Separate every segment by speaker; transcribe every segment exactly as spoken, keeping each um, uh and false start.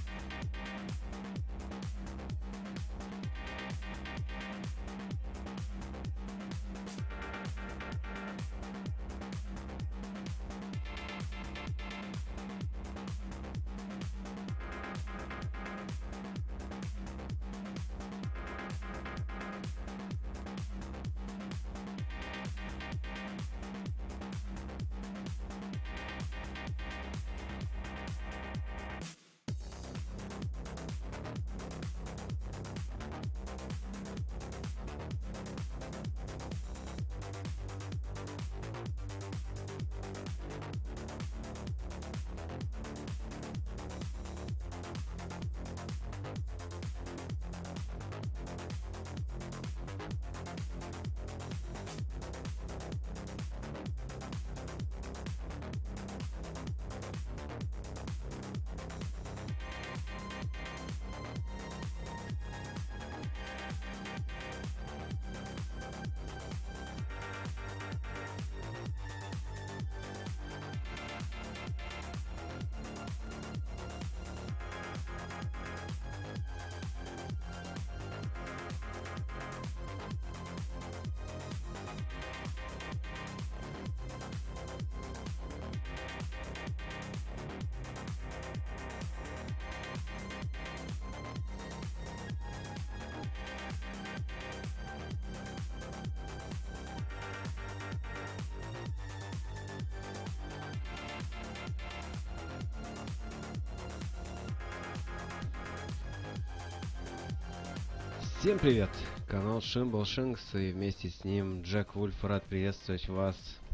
Speaker 1: Всем привет! Канал Shimble Shanks и вместе с ним Джек Вульф рад приветствовать вас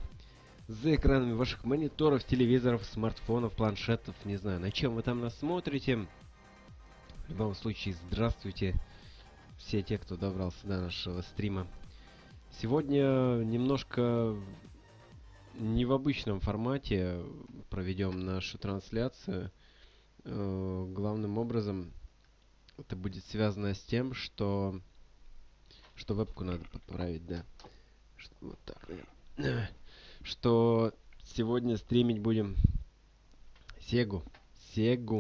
Speaker 1: за экранами ваших мониторов, телевизоров, смартфонов, планшетов, не знаю, на чем вы там нас смотрите. В любом случае, здравствуйте все те, кто добрался до нашего стрима. Сегодня немножко не в обычном формате проведем нашу трансляцию. Э, главным образом это будет связано с тем, что что вебку надо подправить, да. Что, вот так, наверное. Что сегодня стримить будем Сегу. Сегу.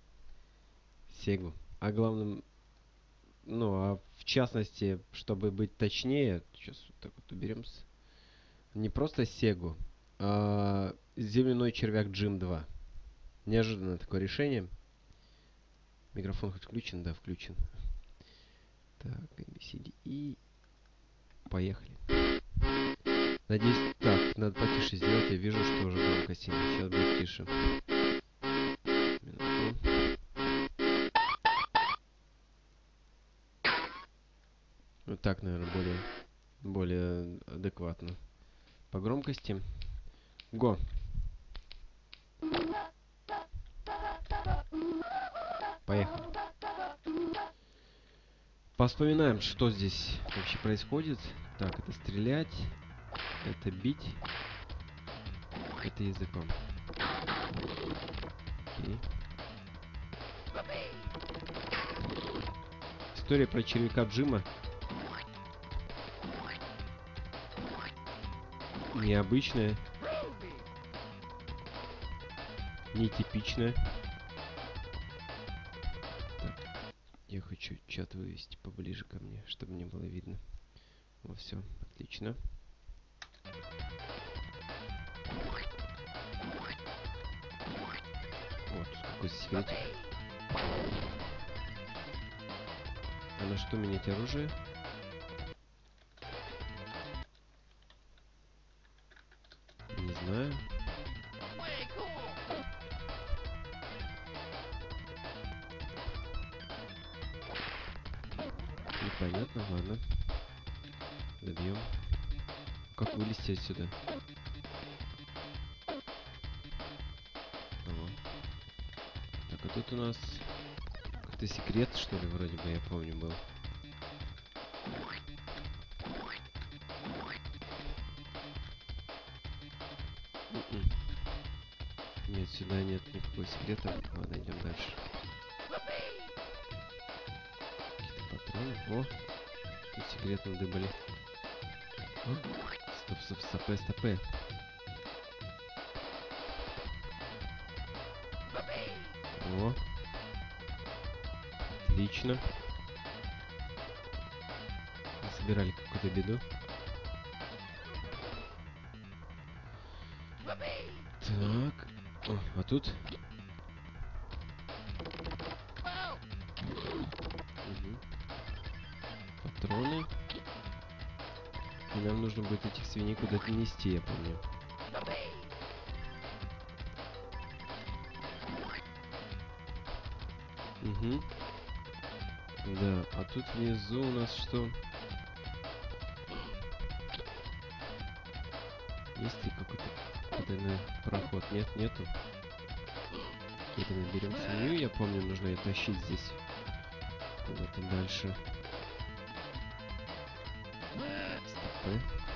Speaker 1: Сегу. А главным, ну, а в частности, чтобы быть точнее, сейчас вот так вот уберемся. Не просто Сегу, а земляной червяк Джим два. Неожиданное такое решение. Микрофон хоть включен? Да, включен. Так, эй би си ди и поехали. Надеюсь, так, надо потише сделать. Я вижу, что уже громкость. Сейчас будет тише. Минуту. Вот так, наверное, более, более адекватно. По громкости. Го. Поехали. Вспоминаем, что здесь вообще происходит. Так, это стрелять, это бить, это языком. Окей. История про червяка Джима. Необычная, нетипичная. Я хочу чат вывести поближе ко мне, чтобы мне было видно. Вот, все, отлично. Вот, какой секретик. А на что менять оружие? Не знаю. Непонятно, ладно. Добьем. Как вылезти отсюда? Ага. Так, а тут у нас какой-то секрет, что ли, вроде бы, я помню, был. М-м. Нет, сюда нет никакого секрета. Ладно, идем дальше. Какие-то патроны. О! Тут секрет надыбали. Стоп, стоп, стопэ, стопэ. О. Отлично. Собирали какую-то беду. Так. О, а тут? Угу. Патроны. И нам нужно будет этих свиней куда-то нести, я помню. Угу. Да, а тут внизу у нас что? Есть ли какой-то потайной проход? Нет, нету. Где-то мы берем свинью, я помню, нужно ее тащить здесь куда-то дальше. Стопы.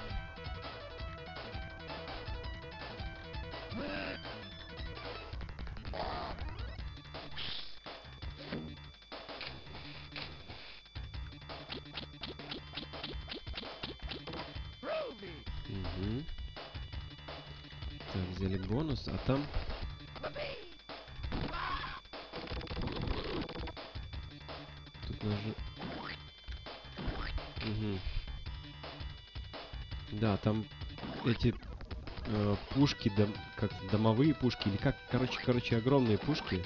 Speaker 1: Угу. Так, взяли бонус, а там... Тут нажи... Угу. Да, там эти э, пушки, дом... как домовые пушки, или как, короче, короче, огромные пушки.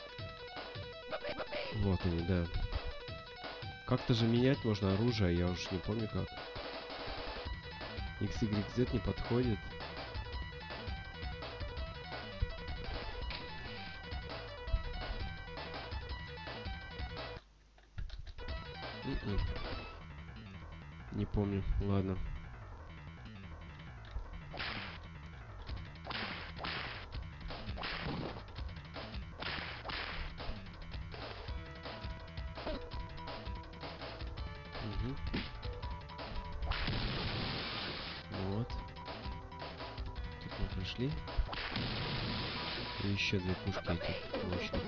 Speaker 1: Вот они, да. Как-то же менять можно оружие, я уж не помню как. X Y Z не подходит. М-м. Не помню, ладно. Угу. Вот. Тут мы прошли. И еще две пушки этих мощных.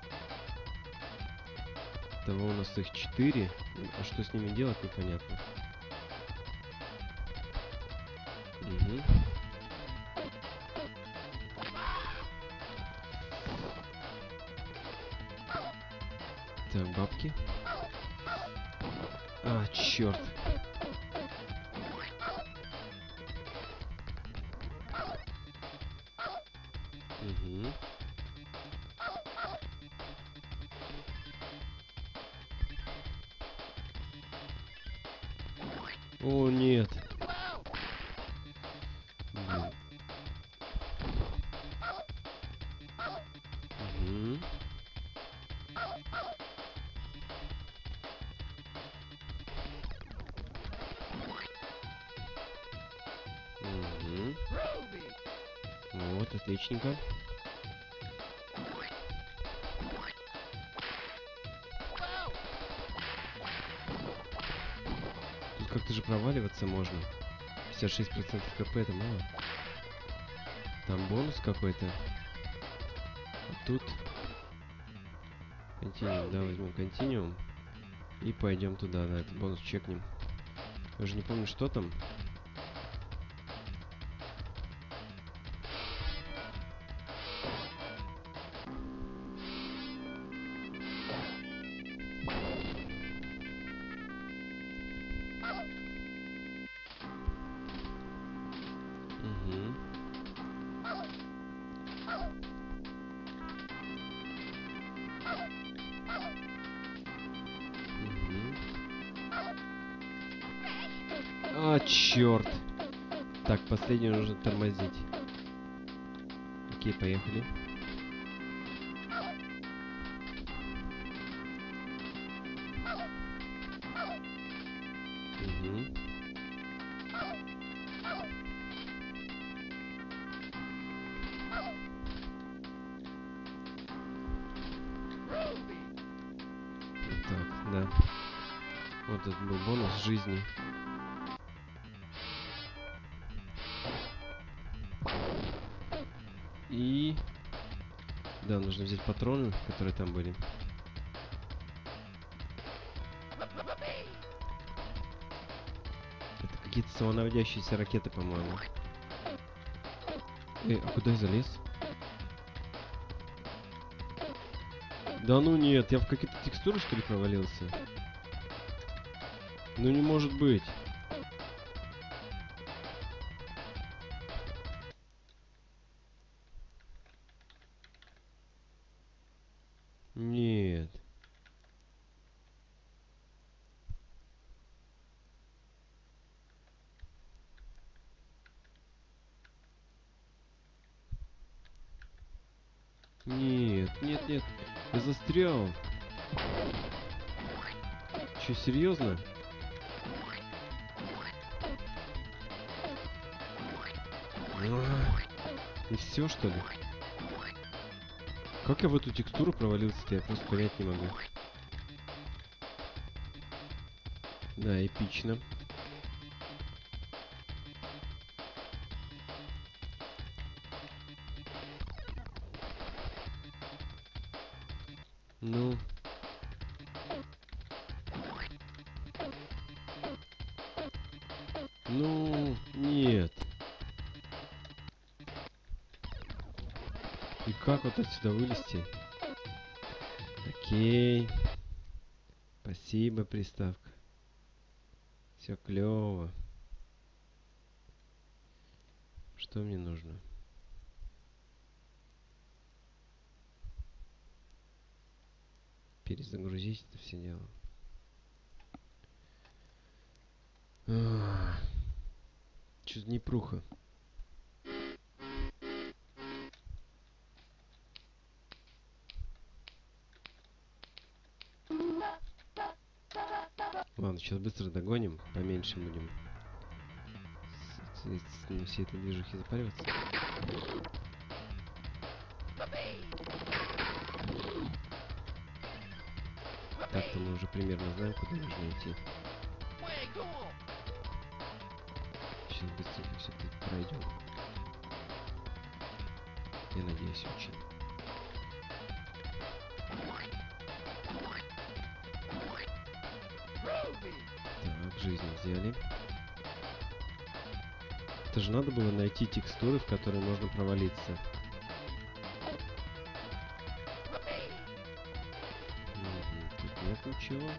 Speaker 1: Того у нас их четыре. А что с ними делать, непонятно. Угу. Так, бабки. А, черт. Угу. О, нет. Блин. Угу. Угу. Вот, отличненько. Тут как-то же проваливаться можно. пятьдесят шесть процентов хп, это мало. Там бонус какой-то. А тут... Континуум, да, возьмем континуум. И пойдем туда, да, этот бонус чекнем. Я уже не помню, что там. Угу. Угу. А, черт. Так, последнюю нужно тормозить. Окей, поехали. Угу. Так, да. Вот этот был бонус жизни. И... Да, нужно взять патроны, которые там были. Это какие-то самонаводящиеся ракеты, по-моему. Эй, а куда я залез? Да ну нет, я в какие-то текстуры что ли провалился? Ну не может быть. Нет. Нет, нет, нет. Я застрял. Че, серьезно? И все, что ли? Как я в эту текстуру провалился-то? Я просто понять не могу. Да, эпично. Ну. Ну, нет. И как вот отсюда вылезти? Окей. Спасибо, приставка. Все клево. Что мне нужно? Перезагрузить это все дело. Чё за непруха? Ладно, сейчас быстро догоним, поменьше будем с, с- с- на всей этой движухе запариваться. Так-то мы уже примерно знаем, куда нужно идти. Сейчас быстренько все это пройдем. Я надеюсь, очень. Так, жизнь взяли. Это же надо было найти текстуры, в которые можно провалиться. Угу, тут нет ничего.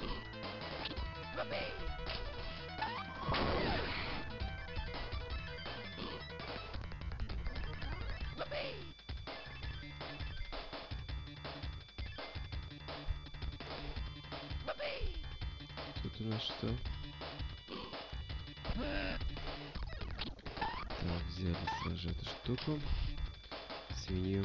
Speaker 1: Тут у нас что? Так, взяли сразу же эту штуку. Свинью.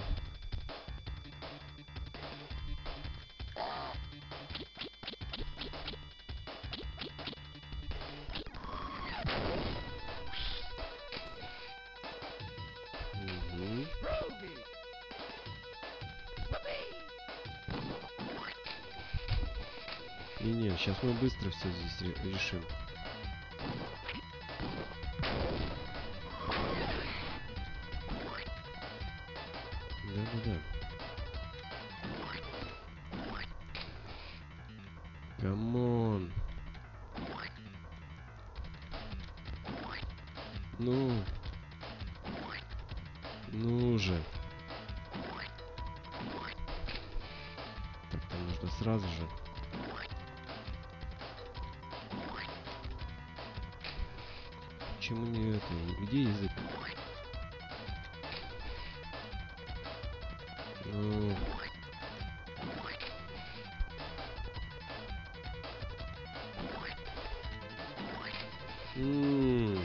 Speaker 1: Угу. И не, сейчас мы быстро все здесь ре- решим. Да-да-да. Камон. Ну. Ну же. Так, там нужно сразу же. Почему не это? Где язык? Ну. М-м-м.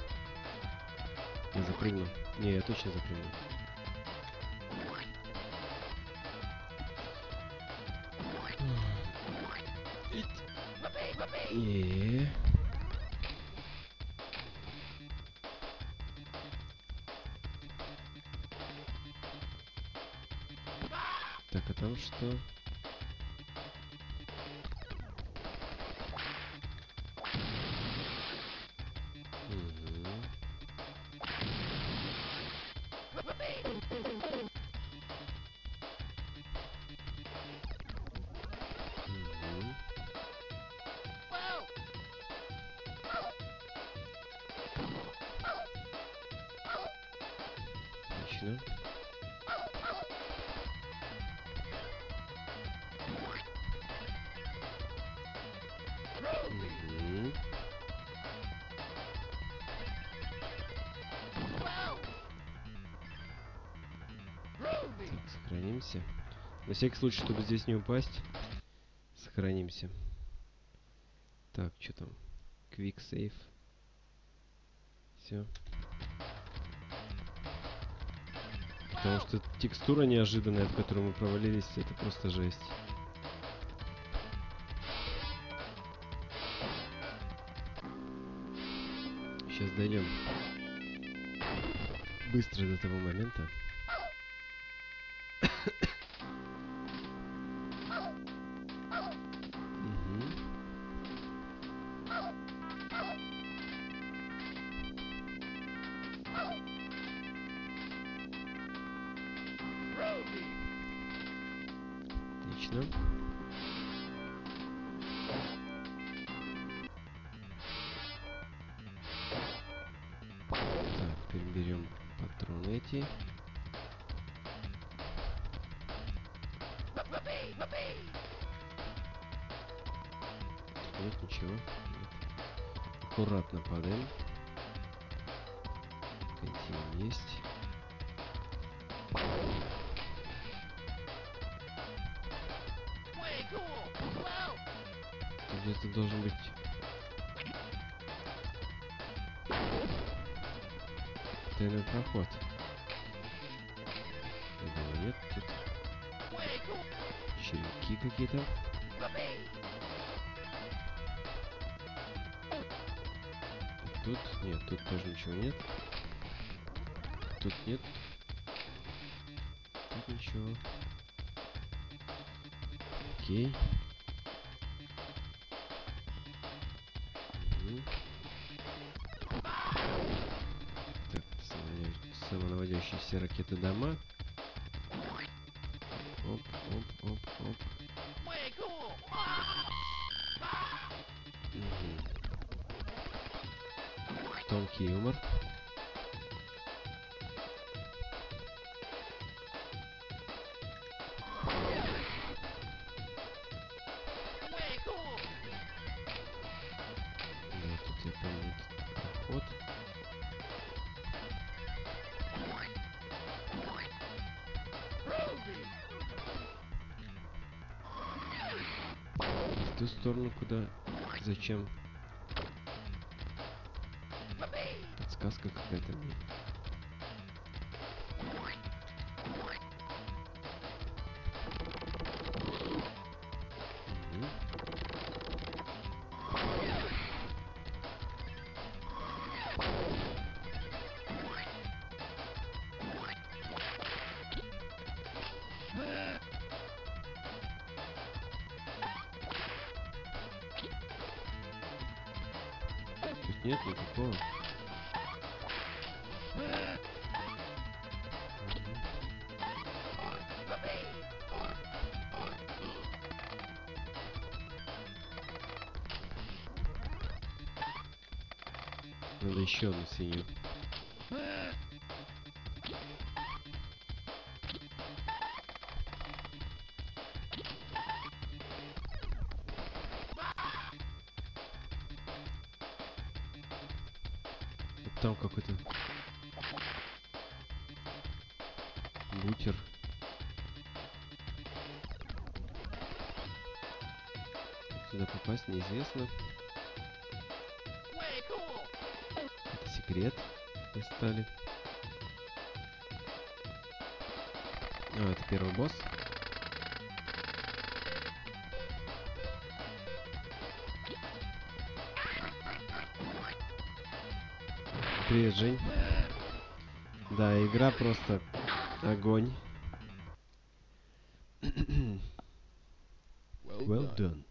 Speaker 1: Я запрыгну. Не, я точно запрыгну. И... Так, а там что? Мгм. Мгм. Отлично. сохранимся. На всякий случай, чтобы здесь не упасть. Сохранимся. Так, что там? Quick save. Все. Потому что текстура неожиданная, в которую мы провалились, это просто жесть. Сейчас дойдем быстро до того момента. Отлично. Так, теперь берем патроны эти. Нет, ничего. Нет. Аккуратно падаем. Континуум есть. Где-то должен быть... тайный проход. Я думаю, нет, тут... черенки какие-то. Тут нет, тут тоже ничего нет. Тут нет. Тут ничего. Окей. Угу. Так, самонаводящиеся ракеты дома. Оп, оп, оп, оп. Угу. Тонкий юмор. Да, тут я помню проход. В ту сторону куда? Зачем? Подсказка какая-то мне. Тут нет никакого. Надо еще одну свинью. Вот там какой-то бутер. Сюда попасть неизвестно. Это секрет. Достали. А, это первый босс. Привет, Жень. Да, игра просто огонь. Well done.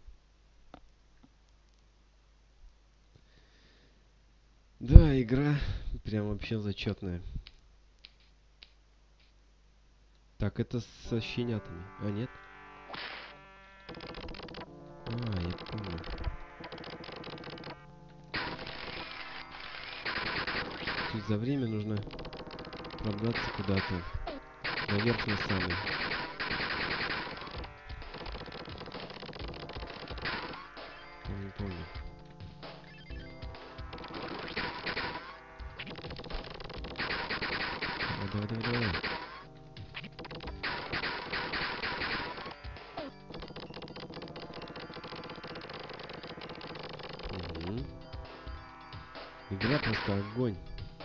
Speaker 1: Да, игра прям вообще зачетная. Так, это со щенятами. А, нет? А, я помню. Тут за время нужно пробраться куда-то. Наверх на самый. Помню, помню. Давай, давай, давай, давай. Игра просто огонь.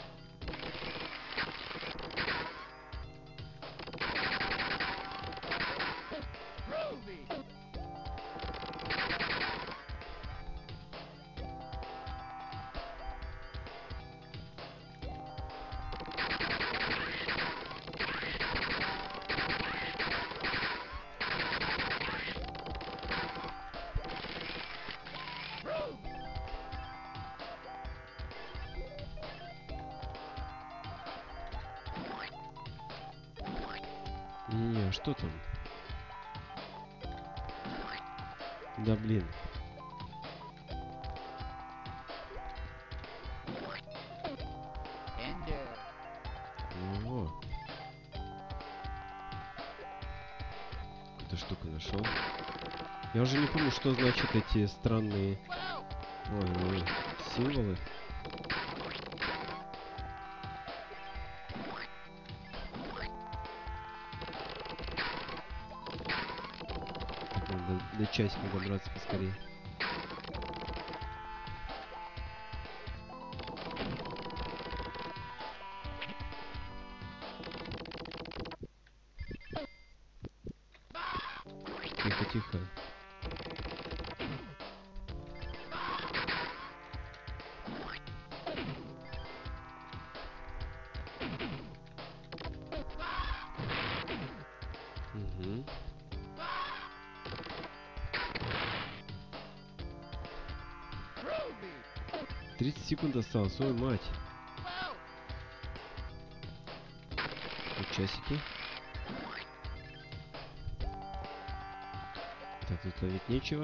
Speaker 1: Не, что там? Да блин. О, эту штуку нашел. Я уже не помню, что значат эти странные ой, ой, символы. Так, надо до часика добраться поскорее. Тихо, тихо. Угу. тридцать секунд осталось, ой, мать. Тут часики. Так, тут ловить нечего.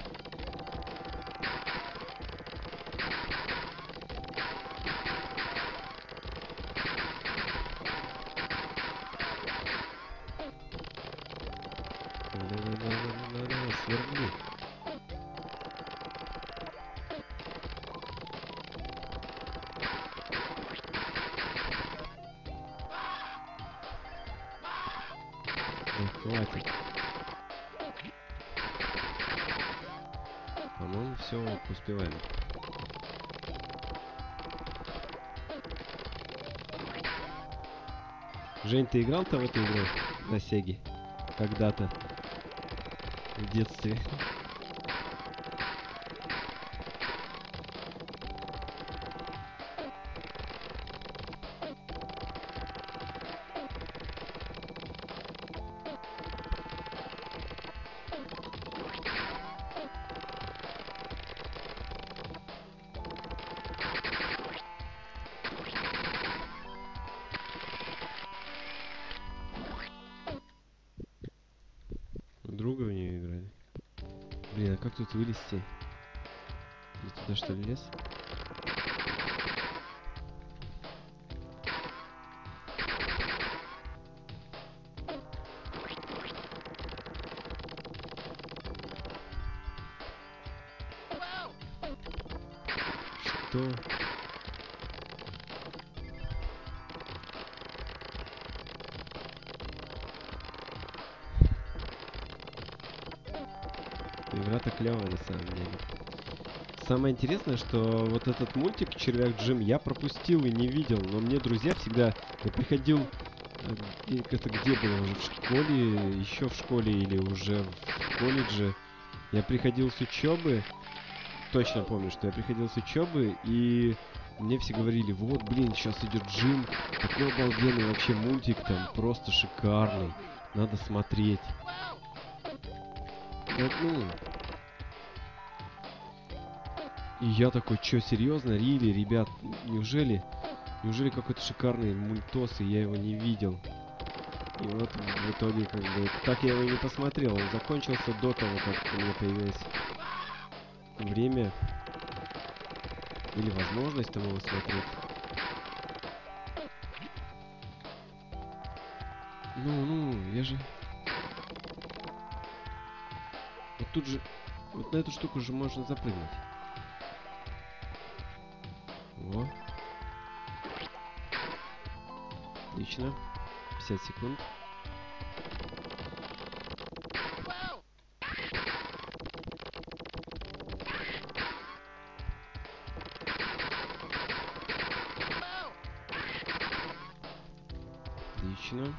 Speaker 1: Да-да-да-да-да-да, сверни. Да хватит. По-моему, все успеваем. Жень, ты играл-то в эту игру на Сеге? Когда-то. В детстве. Друга в нее играли. Блин, а как тут вылезти? Я туда что ли лез? Что? Игра-то клевая на самом деле. Самое интересное, что вот этот мультик «Червяк Джим» я пропустил и не видел, но мне друзья всегда... Я приходил... э, Это где было? Уже в школе? Еще в школе или уже в колледже? Я приходил с учебы. Точно помню, что я приходил с учебы, и мне все говорили: вот, блин, сейчас идет Джим. Такой обалденный вообще мультик, там просто шикарный. Надо смотреть. Вот, ну... И я такой: чё, серьезно, Рили, ребят, неужели, неужели какой-то шикарный мультос, и я его не видел? И вот в итоге, как бы, так я его и не посмотрел. Он закончился до того, как у меня появилось время или возможность там его смотреть. Ну, ну, я же... Вот тут же... Вот на эту штуку же можно запрыгнуть. Во. Отлично. пятьдесят секунд. Отлично.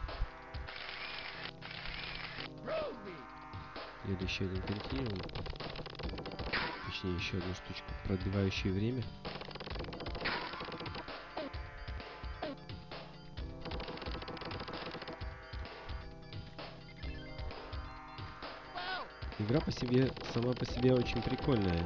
Speaker 1: Следующий один континуум. Точнее, еще одну штучку, продлевающую время. Игра по себе, сама по себе очень прикольная.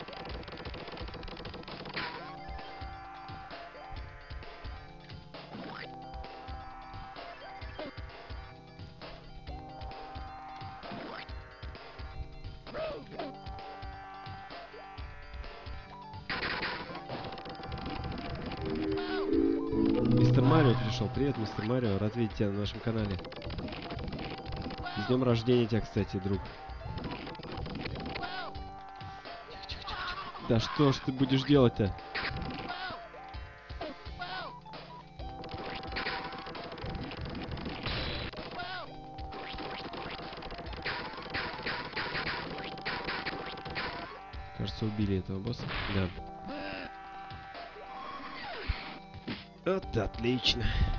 Speaker 1: Мистер Марио пришел. Привет, мистер Марио. Рад видеть тебя на нашем канале. С днем рождения тебя, кстати, друг. Да что ж ты будешь делать-то? Кажется, убили этого босса. Да. Вот отлично.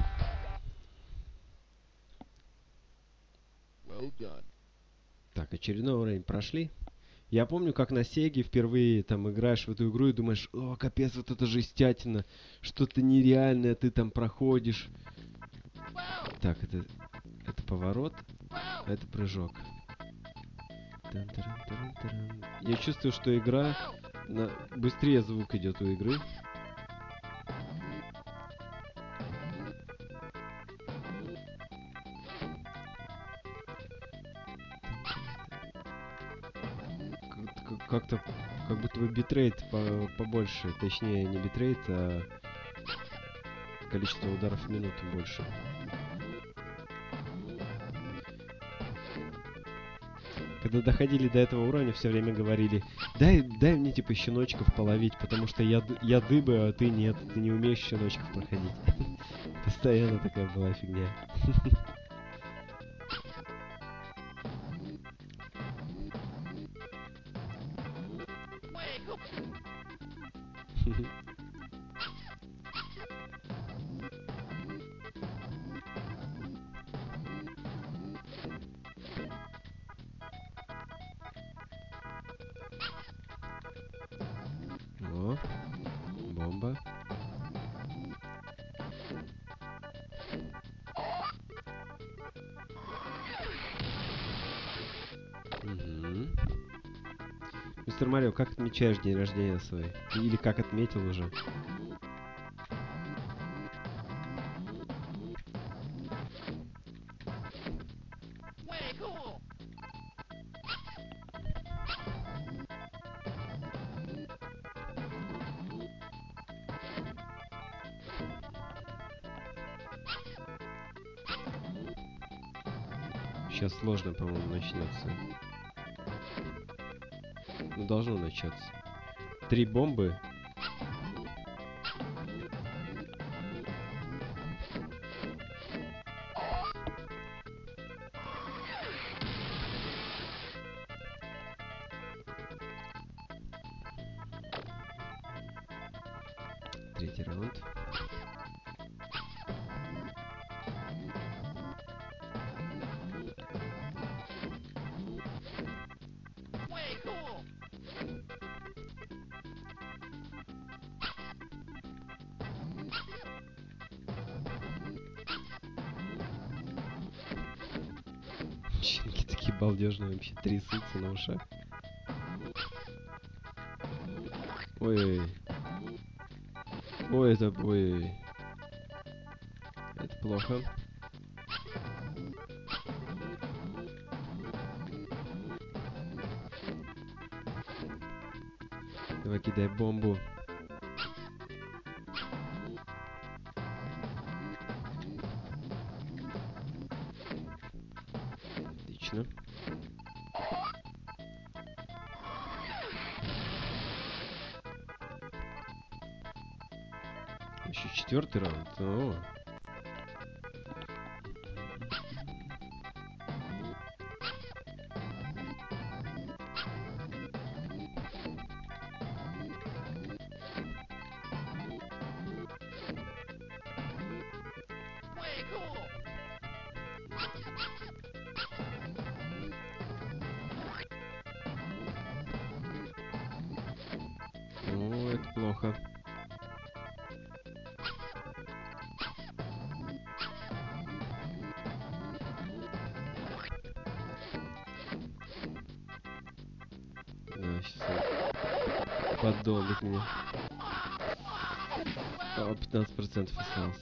Speaker 2: Well done.
Speaker 1: Так, очередной уровень прошли. Я помню, как на Сеге впервые там играешь в эту игру и думаешь, о, капец, вот это жестятина, что-то нереальное ты там проходишь. Так, это, это поворот, а это прыжок. Тан-таран-таран-таран. Я чувствую, что игра, на... быстрее звук идет у игры. Как-то, как будто бы битрейт по побольше. Точнее, не битрейт, а количество ударов в минуту больше. Когда доходили до этого уровня, все время говорили, дай, дай мне типа щеночков половить, потому что я, я дыба, а ты нет, ты не умеешь щеночков проходить. Постоянно такая была фигня. О, бомба. Угу. Мистер Марио, как отмечаешь день рождения свой? Или как отметил уже? Сейчас сложно, по-моему, начнется. Ну, должно начаться. Три бомбы. Третий раунд. Щенки такие балдежные, вообще трясутся на ушах. Ой. Ой, это... Ой. Это плохо. Давай кидай бомбу. Отлично. Еще четвертый раунд. О. неплохо. Да, сейчас он поддолбит меня. О, пятнадцать процентов осталось.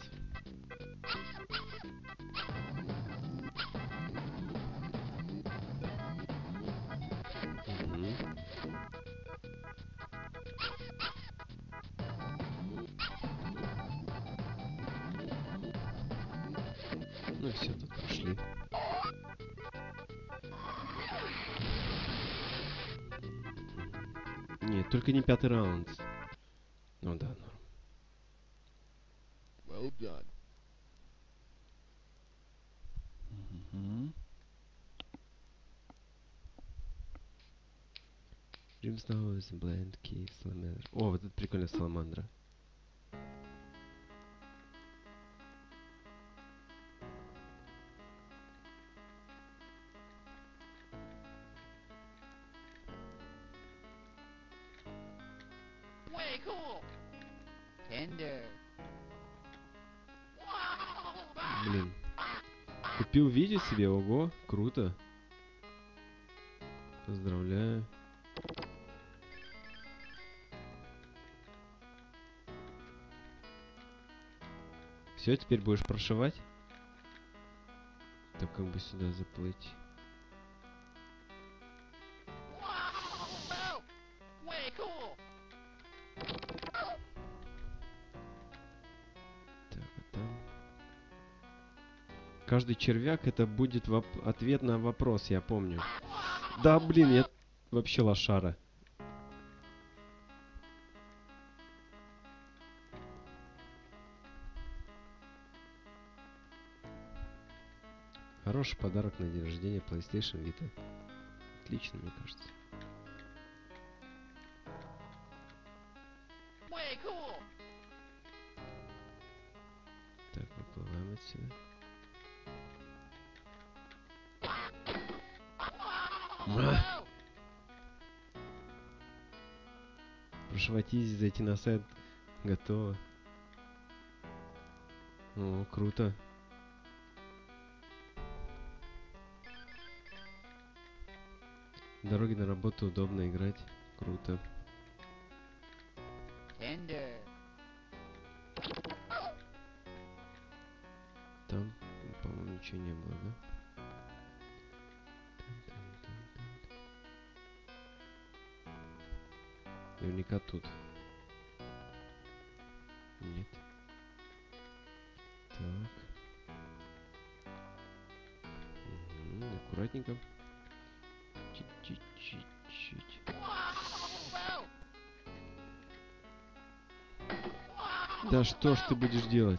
Speaker 1: Угу. Ну все, тут пошли. Нет, только не пятый раунд. Ну да, ну.
Speaker 2: Well done.
Speaker 1: Угу. Dream Snows, Blend, Cave, Salamander. О, вот это прикольная саламандра.
Speaker 2: Way cool. Tender.
Speaker 1: Блин. Купил видео себе, ого, круто. Поздравляю. Все, теперь будешь прошивать? Так как бы сюда заплыть.
Speaker 2: Way cool.
Speaker 1: Так, а там... Каждый червяк это будет воп- ответ на вопрос, я помню. Да, блин, я вообще лошара. Хороший подарок на день рождения PlayStation Vita. Отлично, мне кажется.
Speaker 2: Way cool.
Speaker 1: Так, выплываем отсюда. А! Прошивать изи, зайти на сайт. Готово. О, круто. Дороги на работу удобно играть. Круто.
Speaker 2: Tender.
Speaker 1: Там, по-моему, ничего не было, да? Наверняка тут. Нет. Так. Угу, аккуратненько. Чуть-чуть. Да что ж ты будешь делать?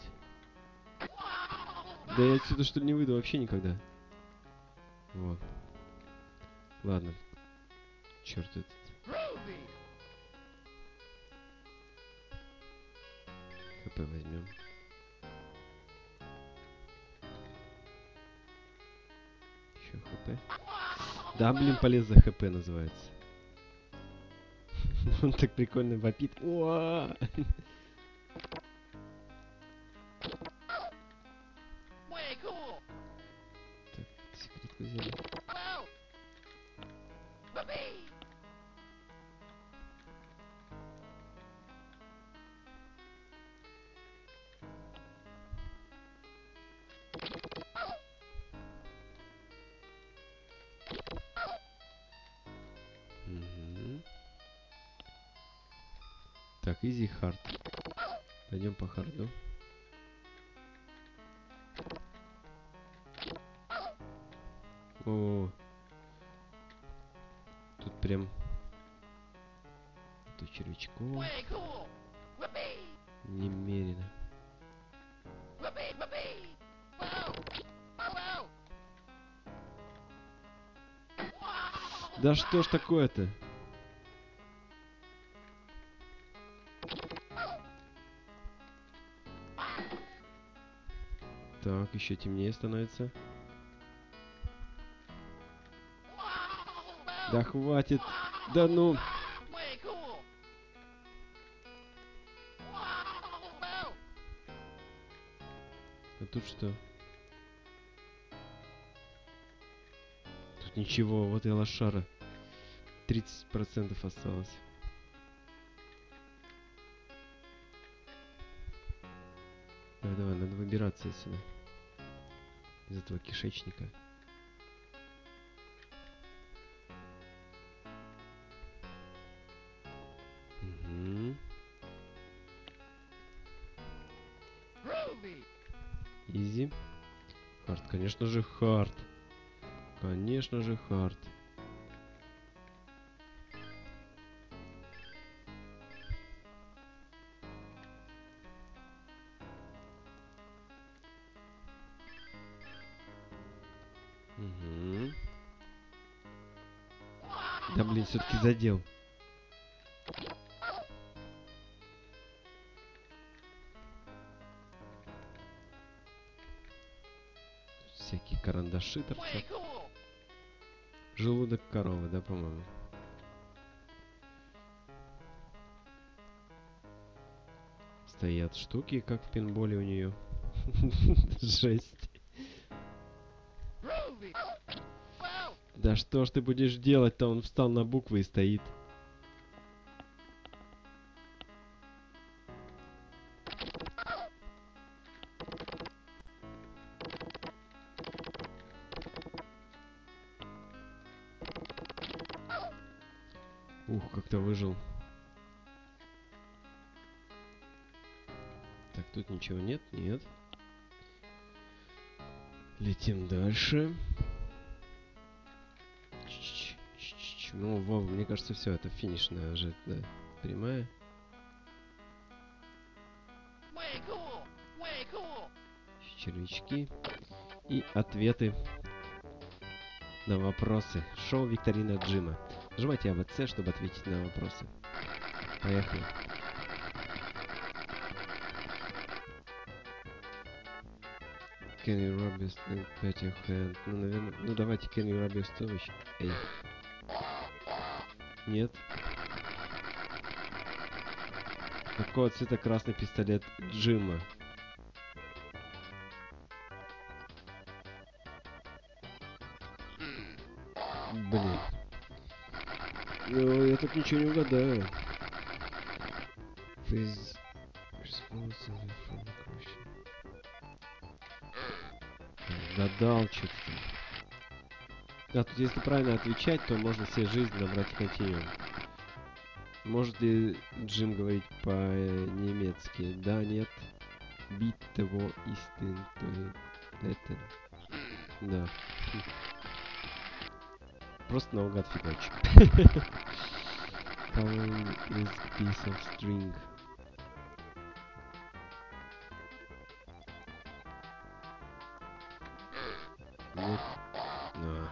Speaker 1: Да я отсюда что ли не выйду вообще никогда. Вот. Ладно. Черт этот.
Speaker 2: Groovy.
Speaker 1: ХП возьмем. Еще ХП. Да, блин, полез за ХП называется. Он так прикольно вопит. Уа!
Speaker 2: Way cool.
Speaker 1: Так, секретку взяли.
Speaker 2: Wow. Whoopee.
Speaker 1: Мгм. Так, изи хард. Пойдем по харду. О, тут прям тут червячков
Speaker 2: Way cool. Whoopee.
Speaker 1: немерено.
Speaker 2: Whoopee. Whoopee. Wow. Wow.
Speaker 1: Да что ж такое-то? Так, еще темнее становится. Да хватит. Да ну.
Speaker 2: Way cool.
Speaker 1: тут что? Тут ничего, вот и лошара. тридцать процентов осталось. Давай, давай, надо выбираться отсюда. Из этого кишечника. Угу.
Speaker 2: Groovy.
Speaker 1: Изи. Хард, конечно же, хард. Конечно же, хард. Угу. Да блин, все-таки задел. Всякие карандаши
Speaker 2: Way
Speaker 1: торчат.
Speaker 2: cool.
Speaker 1: Желудок коровы, да, по-моему? Стоят штуки, как в пинболе у нее. Жесть.
Speaker 2: Groovy. Wow.
Speaker 1: Да что ж ты будешь делать-то? Он встал на буквы и стоит. Ух, как-то выжил. Так, тут ничего нет? Нет. Летим дальше. Чш, чш, чш. Ну, Вов, мне кажется, все, это финишная уже, да, прямая.
Speaker 2: Way cool. Way cool.
Speaker 1: Червячки. И ответы на вопросы. Шоу викторина Джима. Нажимайте А Б С, чтобы ответить на вопросы. Поехали. Can you rub your stomach, pat your hand? Ну, наверное... Ну, давайте, can you rub your stomach? Эй. Нет. Какого цвета красный пистолет Джима? Блин. Ну, я тут ничего не угадаю. Фейс... Responsible for the question. Гадал что-то там. Да, тут если правильно отвечать, то можно себе жизнь набрать в континуум. Может ли Джим говорить по-немецки? Да, нет. Бит того истин, то и это. Да. Хм. Просто наугад фигачу. Power is piece of string. Нет. А.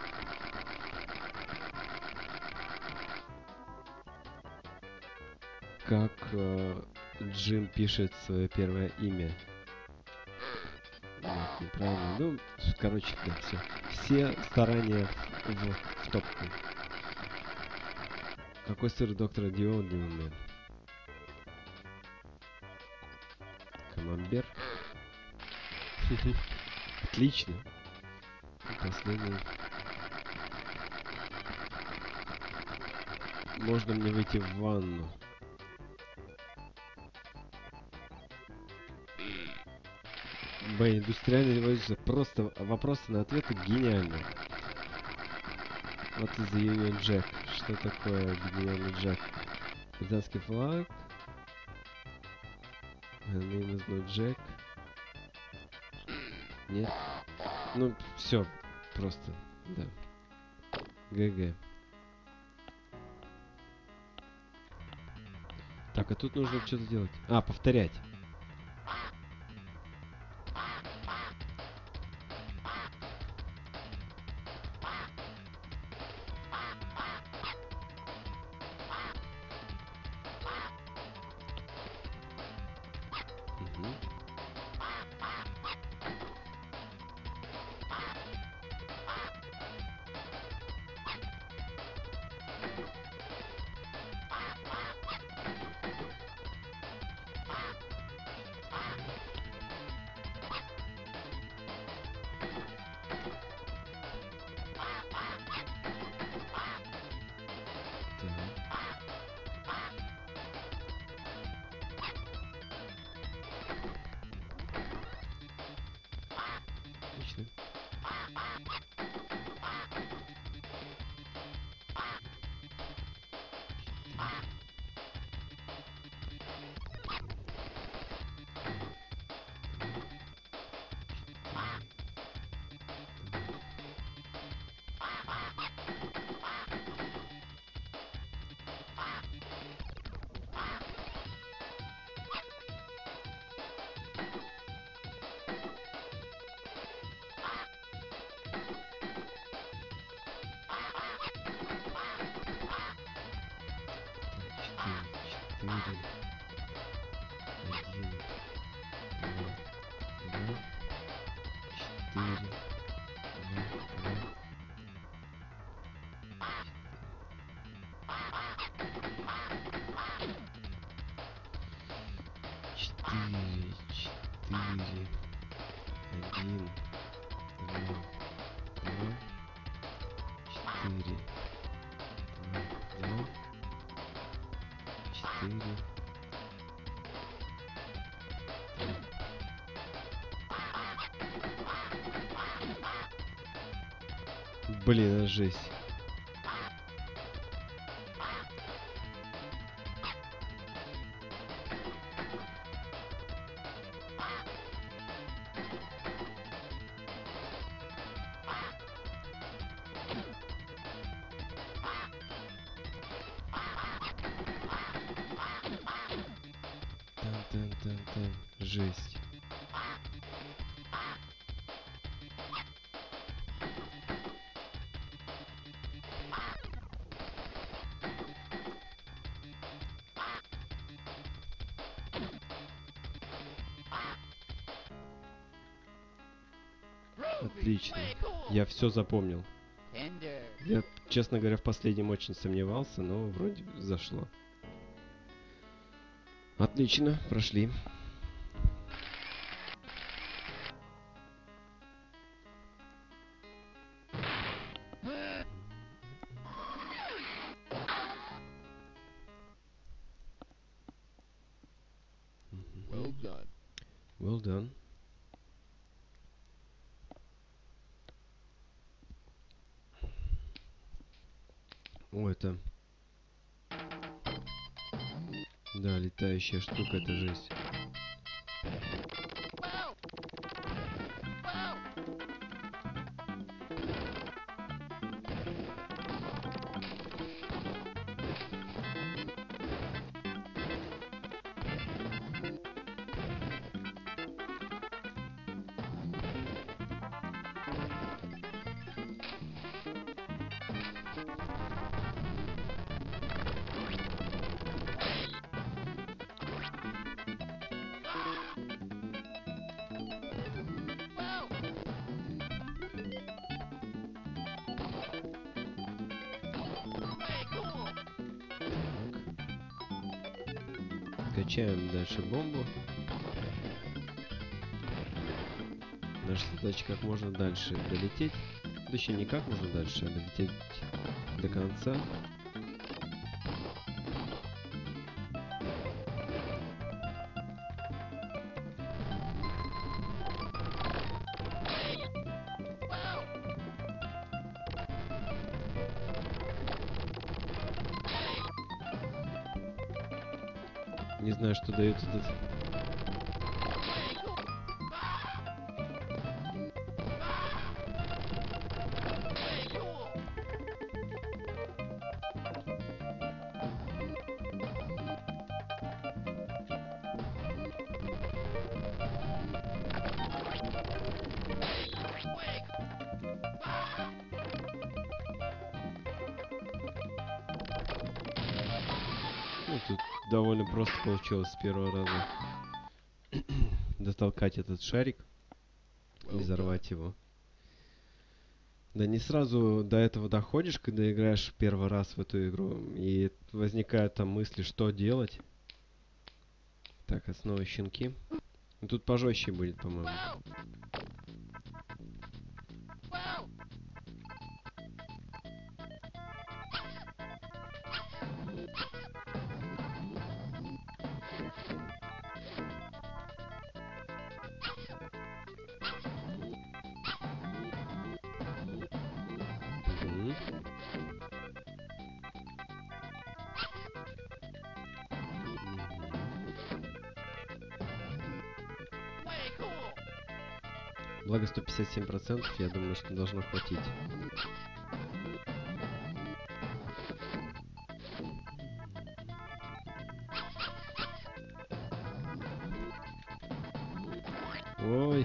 Speaker 1: Как э, Джим пишет свое первое имя? Нет, неправильно. Ну, короче, да, все. Все старания в, в, в топку. Какой сыр доктора Диодума? Камамбер. Отлично. И последний. Можно мне выйти в ванну? Б. Индустриальная революция. Просто вопросы на ответы гениальные. Вот из The Union Jack. Что такое гениальный Джек? Британский флаг. My name is not Jack. Нет. Ну, все. Просто. Да. ГГ. Так, а тут нужно что-то делать. А, повторять. Мгм. четыре, четыре, один, два, два, четыре, два, два, четыре. Блин, это жесть. Тан-тан-тан-тан. Жесть. Отлично. Я все запомнил.
Speaker 2: Tender.
Speaker 1: Я, честно говоря, в последнем очень сомневался, но вроде зашло. Отлично, прошли.
Speaker 2: Well done.
Speaker 1: Well done. О, это... Да, летающая штука, это жесть.
Speaker 2: Wow. Wow. Wow. Way cool.
Speaker 1: Качаем дальше бомбу. Наша задача как можно дальше долететь. Точнее, не как можно дальше, а долететь до конца.
Speaker 2: Wow.
Speaker 1: Не знаю, что дает этот...
Speaker 2: Way cool. Way cool. Way
Speaker 1: Ну, тут довольно просто получилось с первого раза дотолкать этот шарик и взорвать его. Да не сразу до этого доходишь, когда играешь первый раз в эту игру, и возникают там мысли, что делать. Так, а снова щенки. Ну, тут пожестче будет, по-моему.
Speaker 2: Wow.
Speaker 1: Мгм.
Speaker 2: Way cool.
Speaker 1: Благо сто пятьдесят семь процентов, я думаю, что должно хватить. Ой.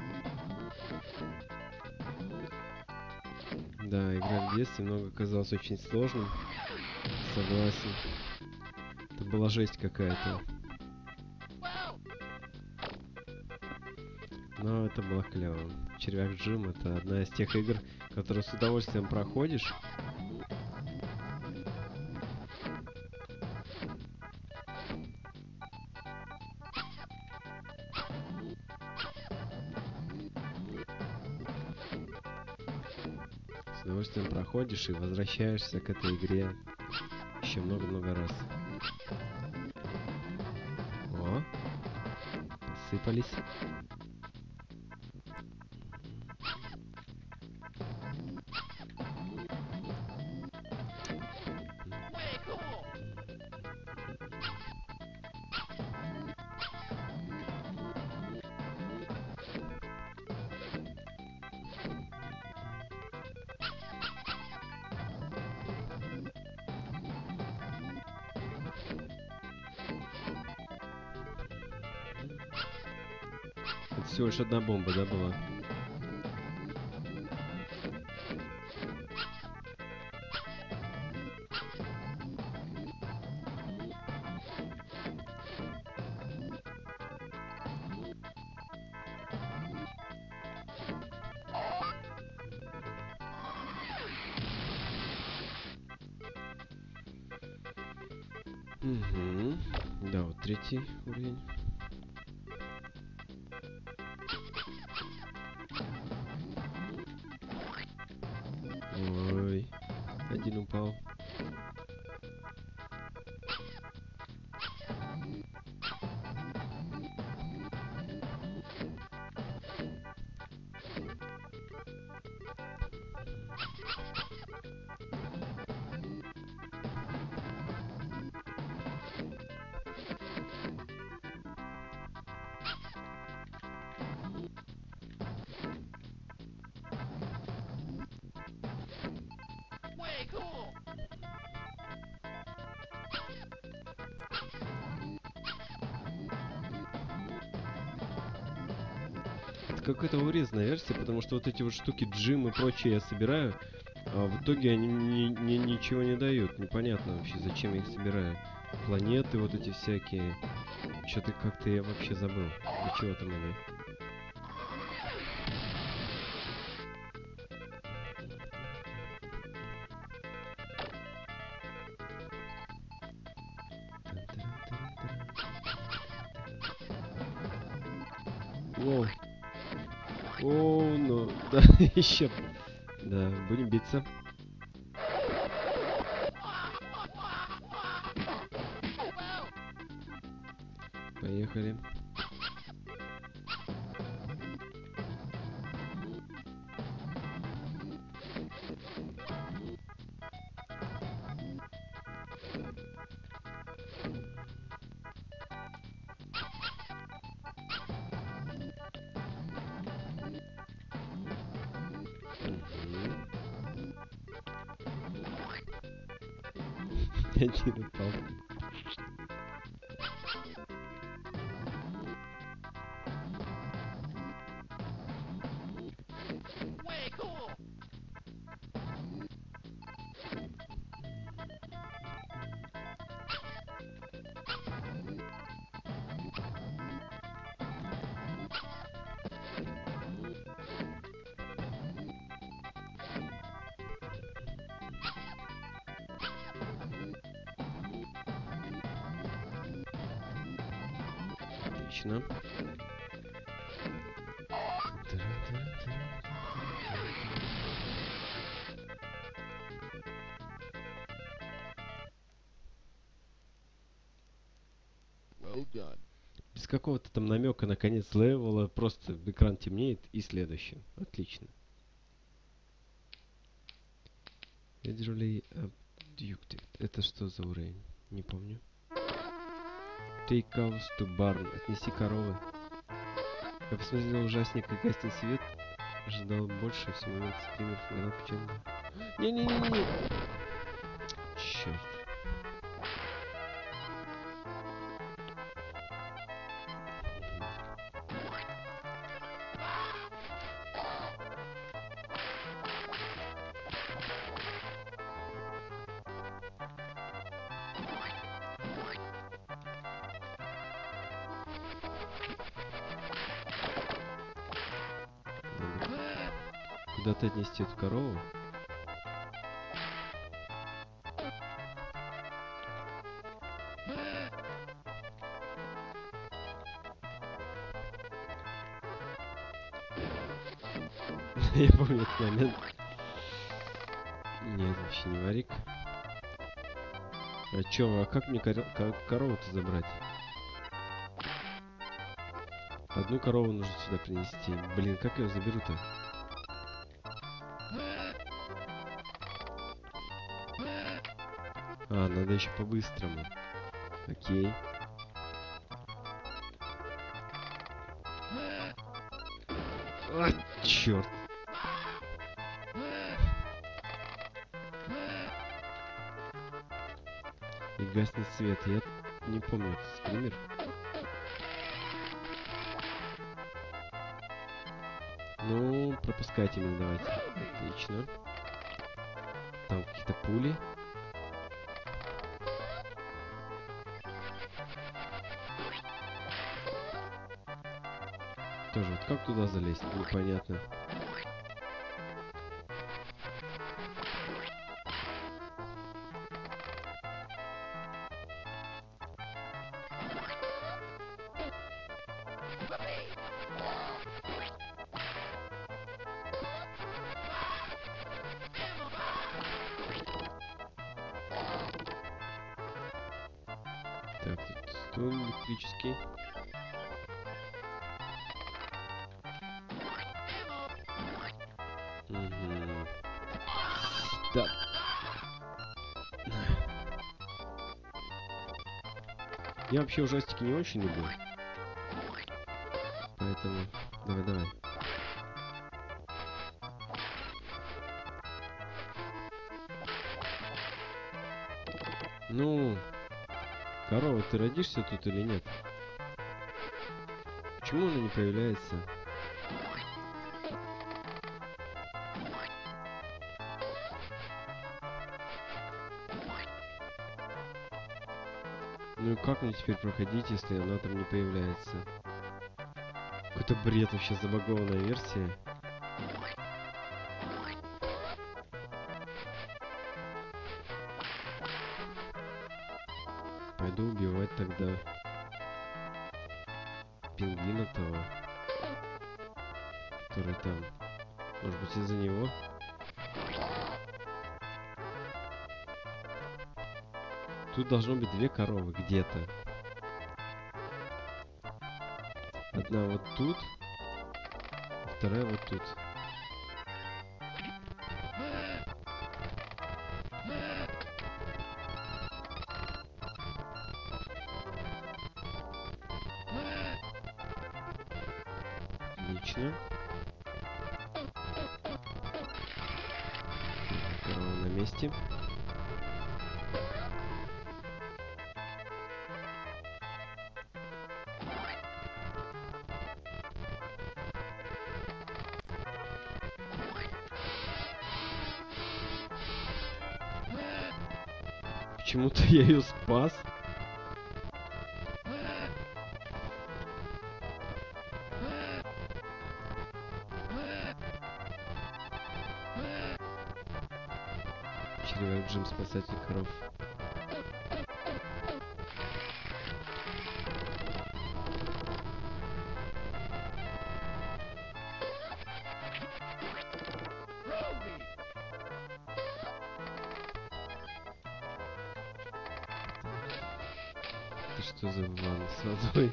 Speaker 1: Да, игра в детстве много казалось очень сложным. Согласен. Это была жесть какая-то.
Speaker 2: Wow.
Speaker 1: Но это было клево. Червяк Джим — это одна из тех игр, которые с удовольствием проходишь. удовольствием проходишь и возвращаешься к этой игре еще много-много раз. О, посыпались.
Speaker 2: Way cool.
Speaker 1: Это всего лишь одна бомба, да, была? Угу. Да, вот третий уровень. Ой, один упал.
Speaker 2: Way cool.
Speaker 1: Это какая-то урезанная версия, потому что вот эти вот штуки джим и прочее я собираю, а в итоге они мне ни- ничего не дают. Непонятно вообще, зачем я их собираю. Планеты вот эти всякие. Что-то как-то я вообще забыл. Для чего там они? Воу. Оу, ну, да, еще. Да, будем биться.
Speaker 2: Wow.
Speaker 1: Поехали. Мгм. Один упал.
Speaker 2: Way cool.
Speaker 1: Отлично.
Speaker 2: Well done.
Speaker 1: Без какого-то там намека на конец левела, просто экран темнеет и следующий. Отлично. Visually abducted. Это что за уровень? Не помню. Take cows to barn. Отнеси коровы. Я посмотрел ужасник и гастин свет. Ожидал больше, все момент скример, фонарь, почему? Не-не-не-не. Черт. Куда-то отнести эту корову. Я помню этот момент. Нет, вообще не варик. А чё, а как мне коро- ко- корову-то забрать? Одну корову нужно сюда принести. Блин, как я ее заберу-то? А, надо еще по-быстрому. Окей. А, черт. И гаснет свет. Я не помню этот скример. Ну, пропускайте меня, давайте. Отлично. Там какие-то пули. Тоже вот как туда залезть, непонятно. Так, тут стол электрический. Угу. Да. Я вообще ужастики не очень люблю. Поэтому... Давай, давай. Ну... Корова, ты родишься тут или нет? Почему она не появляется? Ну и как мне теперь проходить, если она там не появляется? Какой-то бред, вообще забагованная версия. Пойду убивать тогда пингвина того, который там. Может быть, из-за него? Тут должно быть две коровы где-то. Одна вот тут, вторая вот тут. Отлично. Корова на месте. Почему-то я ее спас. Червяк Джим, спасатель коров. Это что за ванна с водой?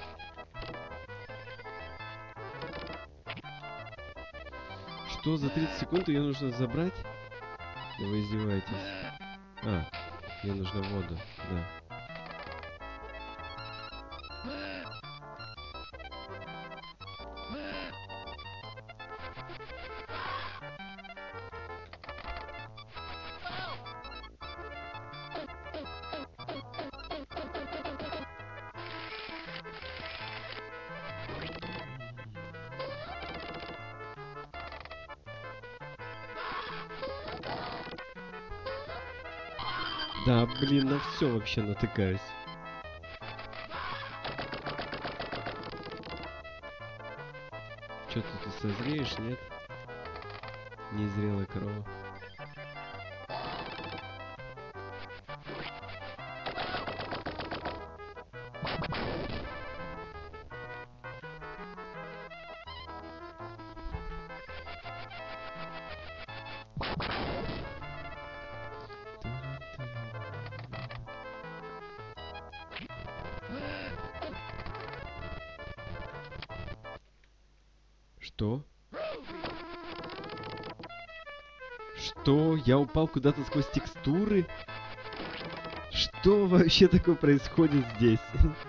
Speaker 1: Что, за тридцать секунд ее нужно забрать? Да вы издеваетесь. А, мне нужно воду, да. Да, блин, на все вообще натыкаюсь. Что ты созреешь, нет? Незрелая корова. Что? Что? Я упал куда-то сквозь текстуры? Что вообще такое происходит здесь?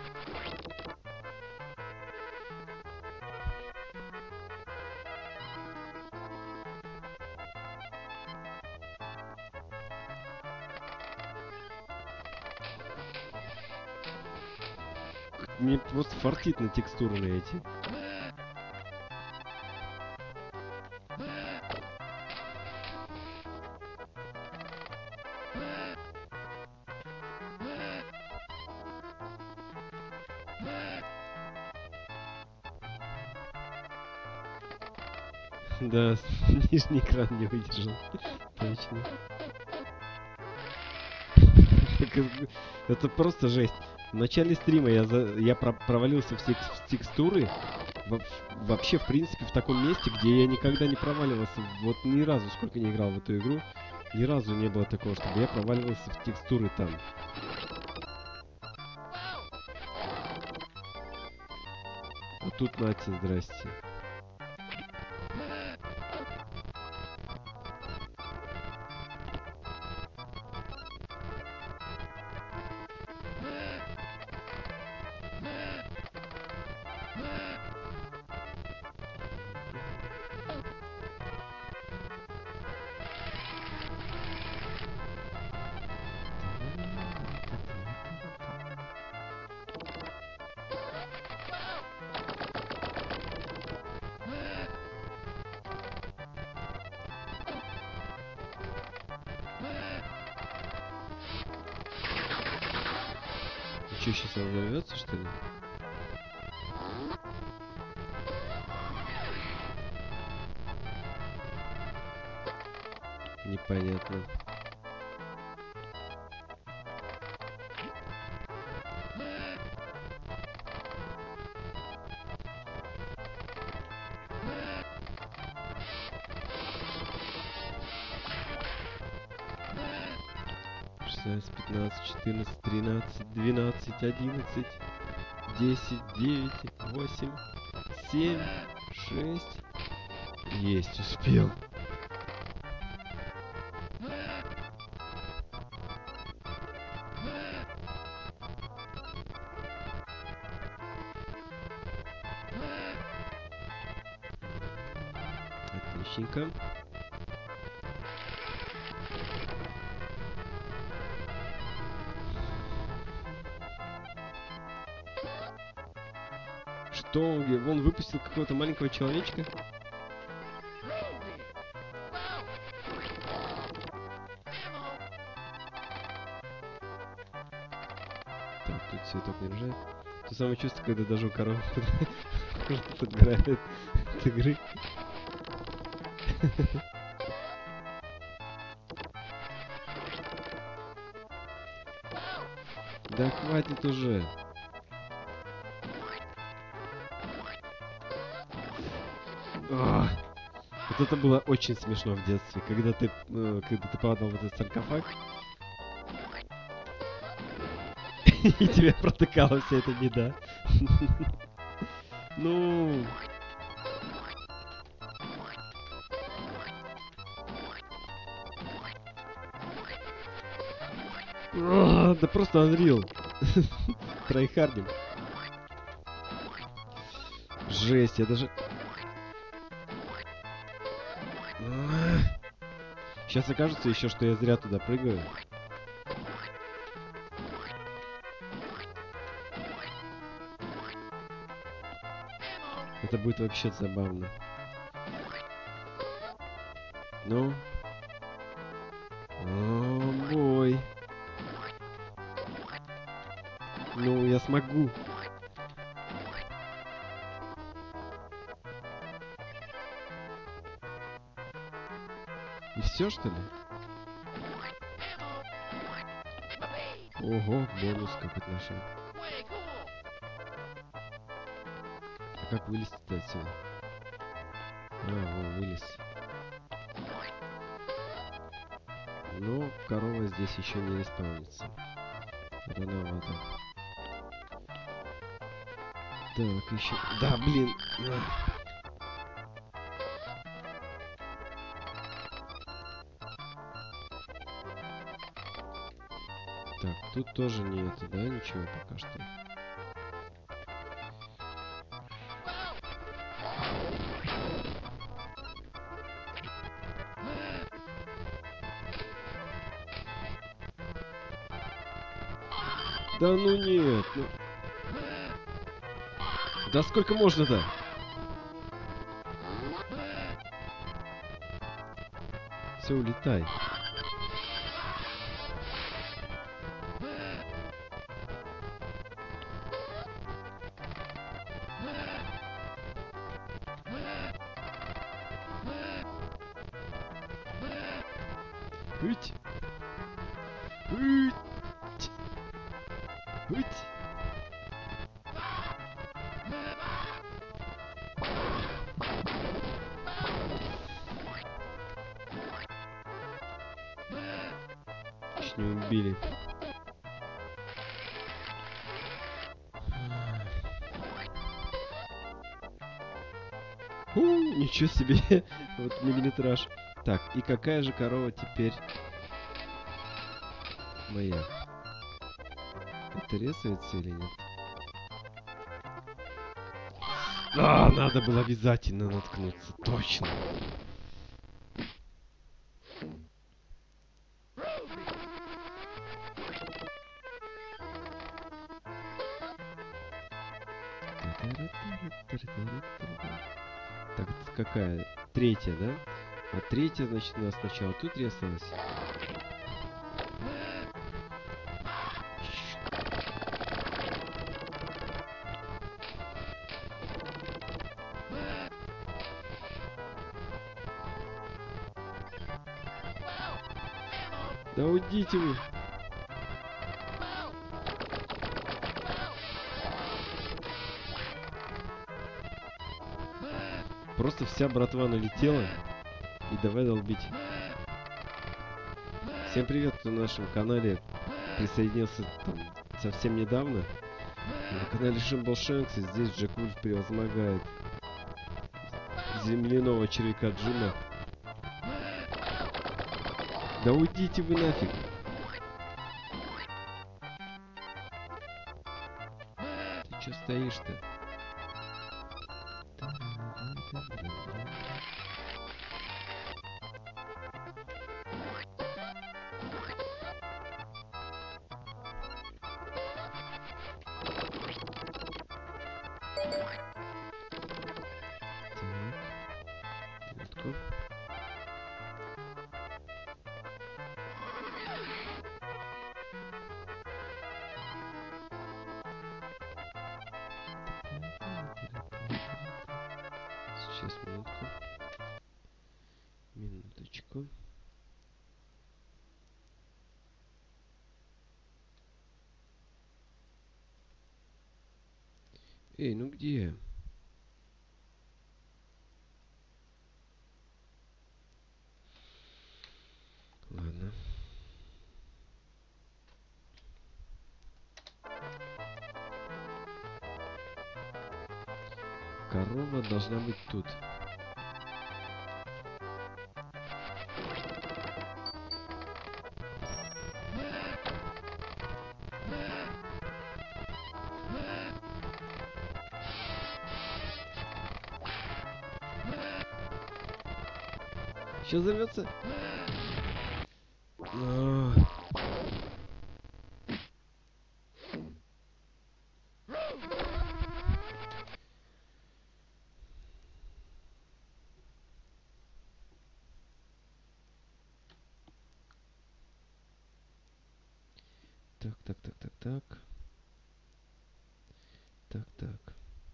Speaker 1: Мне просто фартит на текстуры на эти. Да, нижний экран не выдержал. Точно. Это просто жесть. В начале стрима я, за, я про провалился в, текст в текстуры. Во вообще, в принципе, в таком месте, где я никогда не проваливался. Вот ни разу, сколько не играл в эту игру, ни разу не было такого, чтобы я проваливался в текстуры там. А тут нате, здрасте. Что, сейчас он взорвется, что ли? Непонятно. шестнадцать, пятнадцать, четырнадцать, тринадцать, двенадцать, одиннадцать, десять, девять, восемь, семь, шесть. Есть, успел. Отличненько. Что он, он выпустил какого-то маленького человечка? Так, тут цветок не рожает. То самое чувство, когда даже у коровы подгорает от игры. Да хватит уже. Ах. Вот это было очень смешно в детстве, когда ты, э, когда ты падал в этот саркофаг, и тебя протыкала вся эта беда. Ну... Да просто Unreal. Трайхардим. Жесть, я даже... Сейчас окажется еще, что я зря туда прыгаю. Это будет вообще забавно. Ну? О, бой. Ну, я смогу. И все, что ли? Ого, бонус какой-то нашел. А как вылезти-то отсюда? А, вон, вылез. Но корова здесь еще не респаунится. Рановато. Так, еще... Да, блин! Так, тут тоже не это, да, ничего пока что. Да ну нет, ну... Да сколько можно-то? Все, улетай. Ыть. Ыть. Ыть. Чуть не убили. У, ничего себе. Вот миллиметраж. Так, и какая же корова теперь моя? Это ресается или нет? А, надо было обязательно наткнуться. Точно. Так, это какая? Третья, да? А третья, значит, у нас сначала тут резалась. Да уйдите вы! Просто вся братва налетела. И давай долбить. Всем привет, кто на нашем канале присоединился там совсем недавно. На канале Шимбл Шэнкс, и здесь Джек Вульф превозмогает земляного червяка Джима. Да уйдите вы нафиг! Ты чё стоишь-то? Так, минутку. Сейчас, минутку. Минуточку. Эй, ну где? Ладно. Корова должна быть тут. Сейчас взорвется. А. Так, так, так, так, так. Так, так.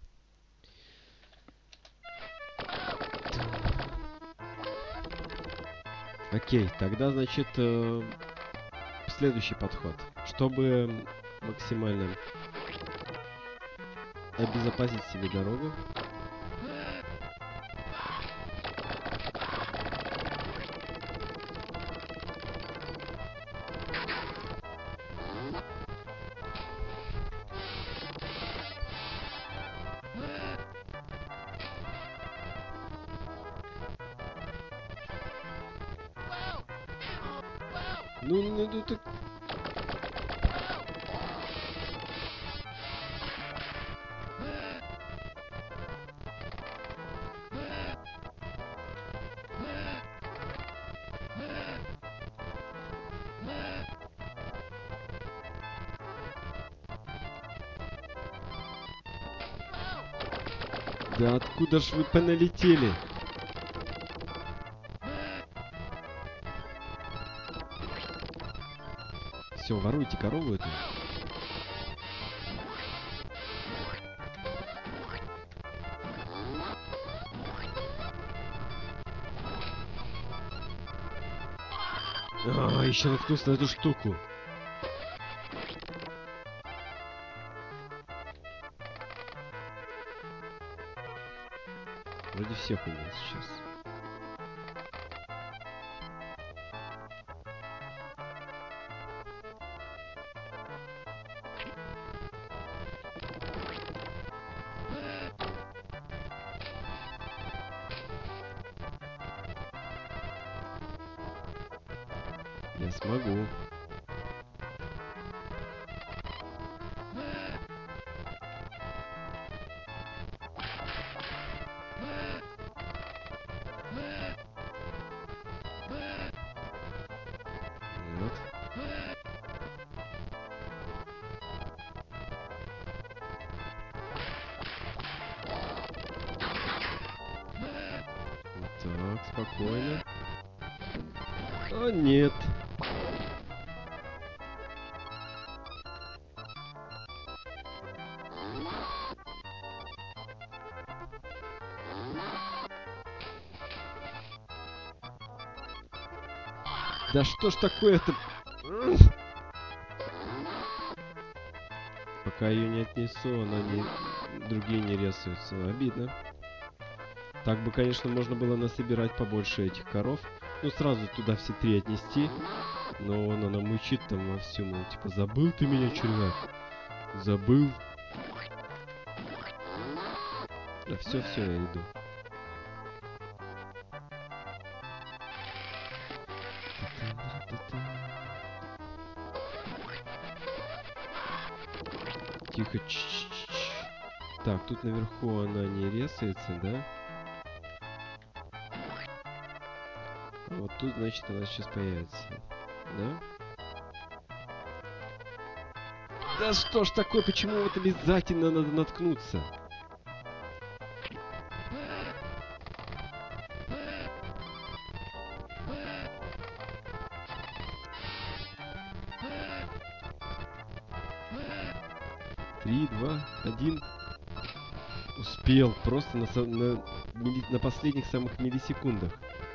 Speaker 1: Окей, тогда, значит, э, следующий подход. Чтобы максимально обезопасить себе дорогу. Ну, ну, ну, так... Да откуда ж вы поналетели? Все, воруйте корову эту. А, еще наткнулся на эту штуку. Вроде всех убил сейчас. Я смогу. Вот. Так, спокойно. А, нет. Да что ж такое-то? Пока ее не отнесу, она не... другие не резаются. Обидно. Так бы, конечно, можно было насобирать побольше этих коров. Ну, сразу туда все три отнести. Но он, она мучит там во всем. Мол, типа, забыл ты меня, червяк? Забыл. Да все, все, я иду. Тихо. Ч -ч -ч -ч. Так, тут наверху она не резается, да? А вот тут, значит, она сейчас появится. Да? Да что ж такое, почему вот обязательно надо наткнуться? Три, два, один. Успел. Просто на, на, милли, на последних самых миллисекундах.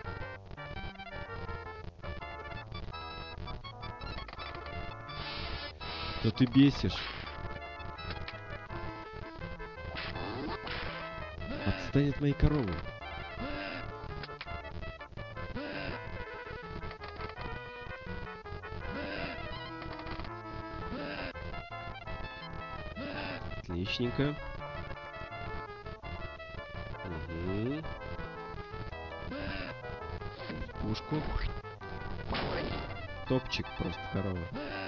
Speaker 1: Да ты бесишь. Отстань от моей коровы. Отличненько. Угу. В пушку. Топчик просто корова.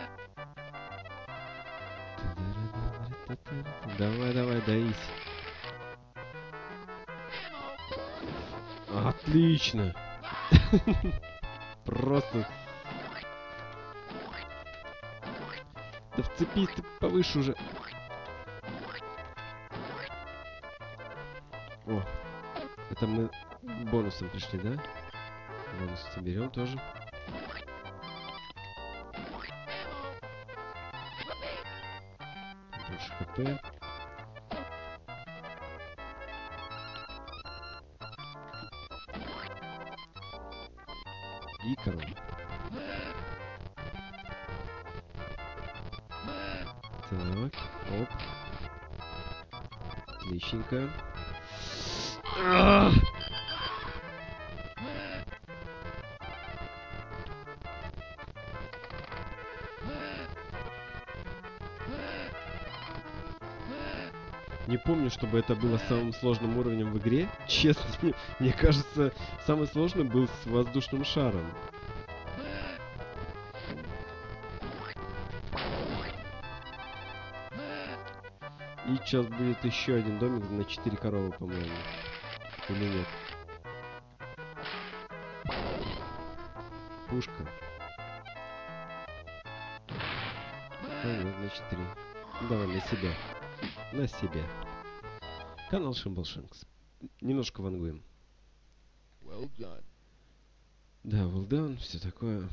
Speaker 1: Давай, давай, доись. Отлично. Просто. Да вцепись ты повыше уже. О, это мы бонусом пришли, да? Бонус соберем тоже. Больше хп. И корова. Так, оп. Отличненько. А-а-а! Не помню, чтобы это было самым сложным уровнем в игре. Честно, мне, мне кажется, самый сложный был с воздушным шаром. И сейчас будет еще один домик на четыре коровы, по-моему. Или нет? Пушка. А, нет, на четыре. Давай, на себя. На себя. Канал Шимблшинкс. Немножко вангуем.
Speaker 2: Well done.
Speaker 1: Да, well done, все такое.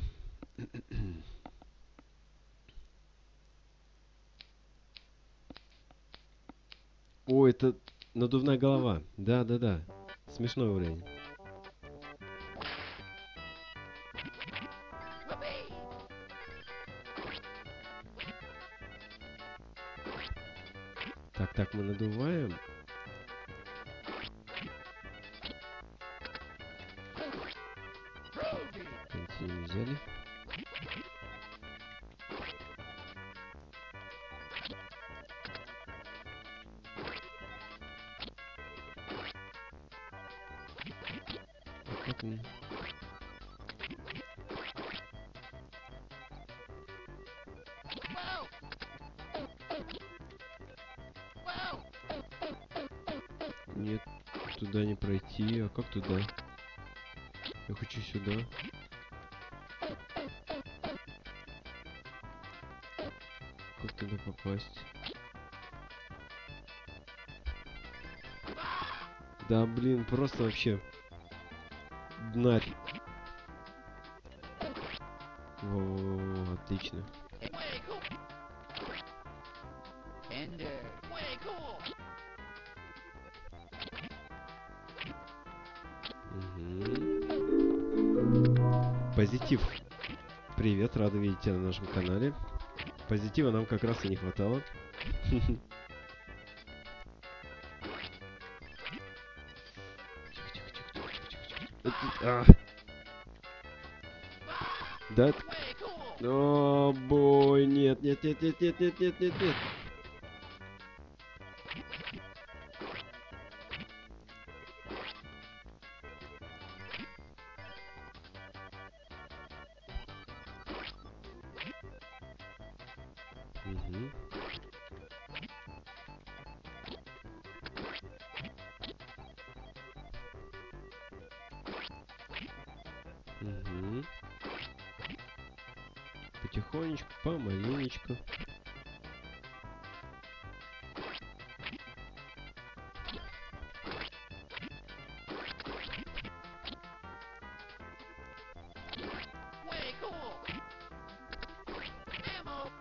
Speaker 1: О, это надувная голова. Да, да, да. Смешной уровень.
Speaker 2: Whoopee!
Speaker 1: Так, так, мы надуваем.
Speaker 2: Groovy!
Speaker 1: Континью взяли. А как мне?
Speaker 2: Wow! Wow!
Speaker 1: Нет, туда не пройти. А как туда? Я хочу сюда. Как туда попасть? Да, блин, просто вообще днарь. Во-во-во, отлично.
Speaker 2: Way cool! Ender! Way cool!
Speaker 1: Мгм. Позитив. Привет, рада видеть тебя на нашем канале. Позитива нам как раз и не хватало. А. Да? это-
Speaker 2: Way cool!
Speaker 1: О, бой, нет, нет, нет, нет, нет, нет, нет, нет, нет. Мгм. Мгм. Потихонечку, помаленечку.
Speaker 2: Way cool! Ammo!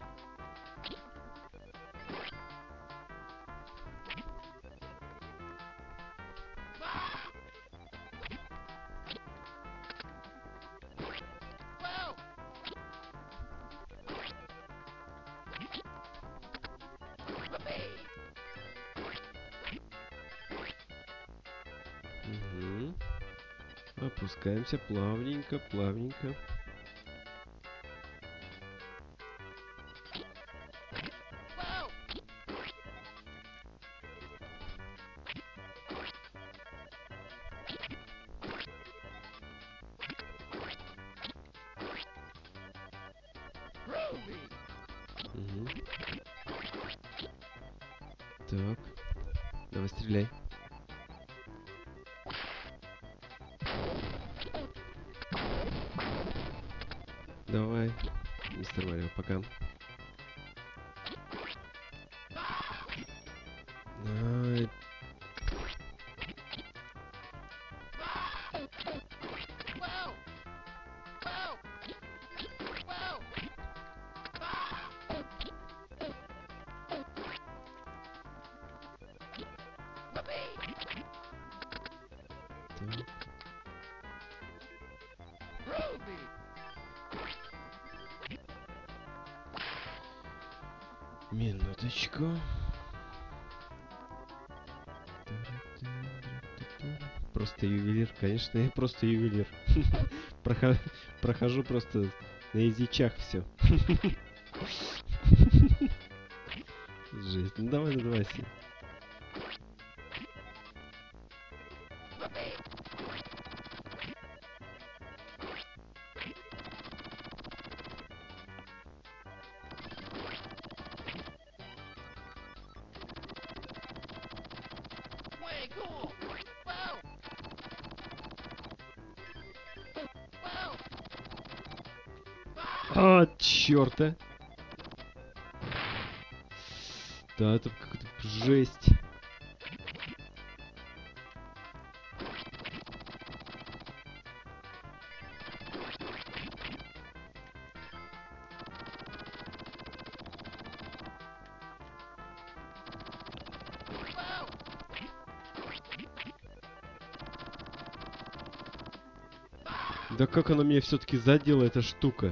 Speaker 2: Wow! Whoopee!
Speaker 1: Мгм. Опускаемся плавненько, плавненько.
Speaker 2: Wow! Groovy!
Speaker 1: Мгм. Так. Давай стреляй. Давай, мистер Марио, пока. Ай,
Speaker 2: Wow! Wow! Wow! Whoopee!
Speaker 1: так.
Speaker 2: Groovy!
Speaker 1: Минуточку. Просто ювелир, конечно, я просто ювелир. Прохожу, прохожу просто на язычах все. Жесть. Ну давай, надувайся.
Speaker 2: Whoopee! Way cool! Wow! Wow!
Speaker 1: А, черта. Да, это какая-то жесть. Да как она меня все-таки задела, эта штука?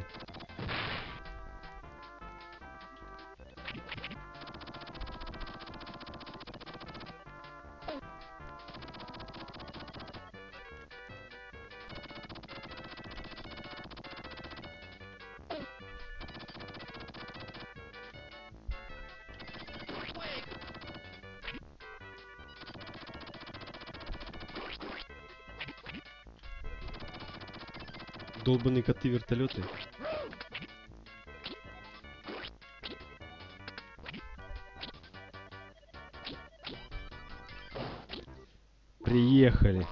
Speaker 1: Долбаные коты-вертолеты. Приехали.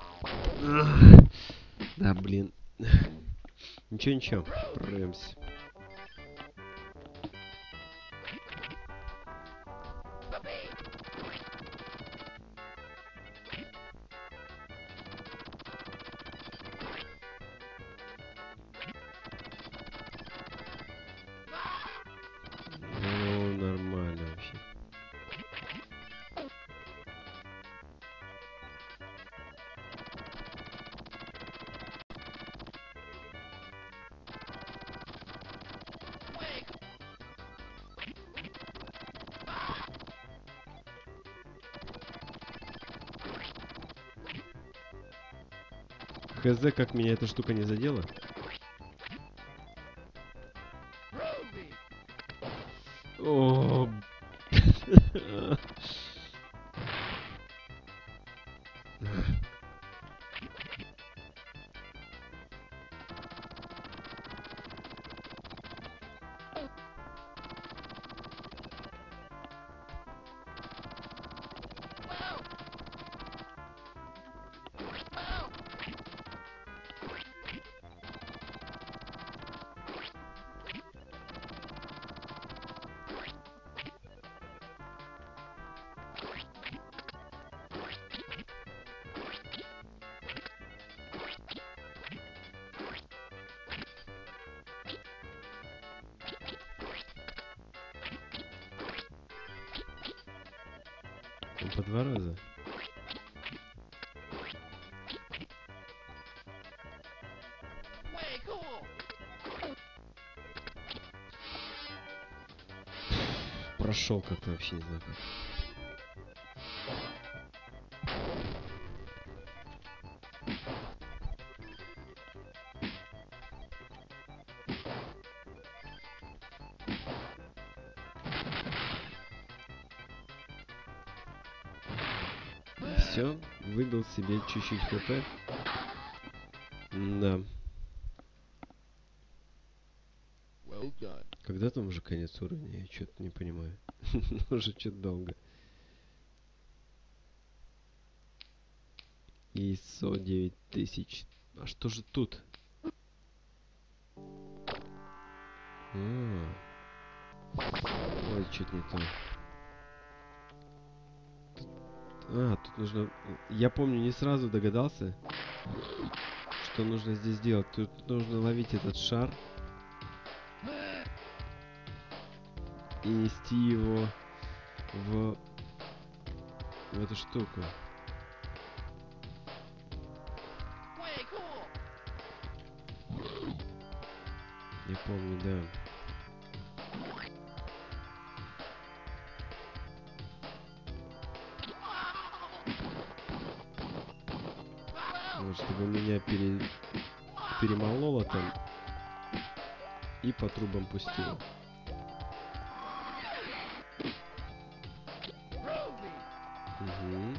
Speaker 1: Да, блин. Ничего, ничего. Пройдемся. Ну, нормально вообще. Хз, как меня эта штука не задела. О, он по два раза. Прошел как-то вообще не знаю как. Все, выбил себе чуть-чуть хп. Да.
Speaker 2: Well done.
Speaker 1: Когда там уже конец уровня? Я что-то не понимаю. Уже что-то долго. ИСО девять тысяч. А что же тут? А, ой, что-то не то. Тут- А, тут нужно... Я помню, не сразу догадался, что нужно здесь делать. Тут нужно ловить этот шар и нести его в, в эту штуку.
Speaker 2: Way cool.
Speaker 1: Я помню, да. Вот, чтобы меня пере... перемололо там и по трубам пустило. Угу.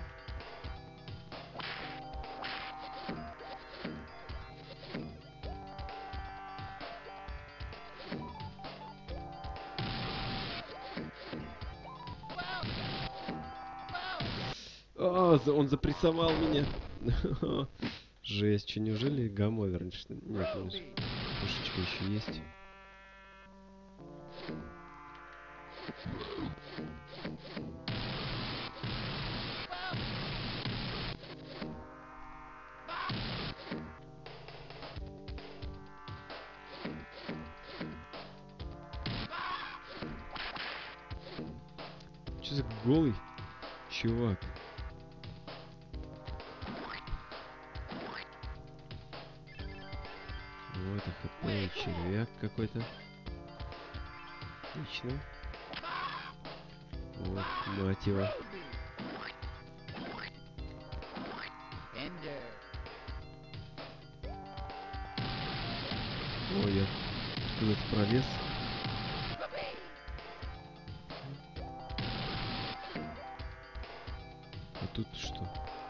Speaker 1: А, за- он запрессовал меня. Жесть, что, неужели гамма вернешь? Что- Нет, конечно. Пушечка еще есть. Что за голый чувак? Тупняк какой-то. Отлично. Вот, мать его.
Speaker 2: Ender.
Speaker 1: О, я куда-то пролез. А тут что?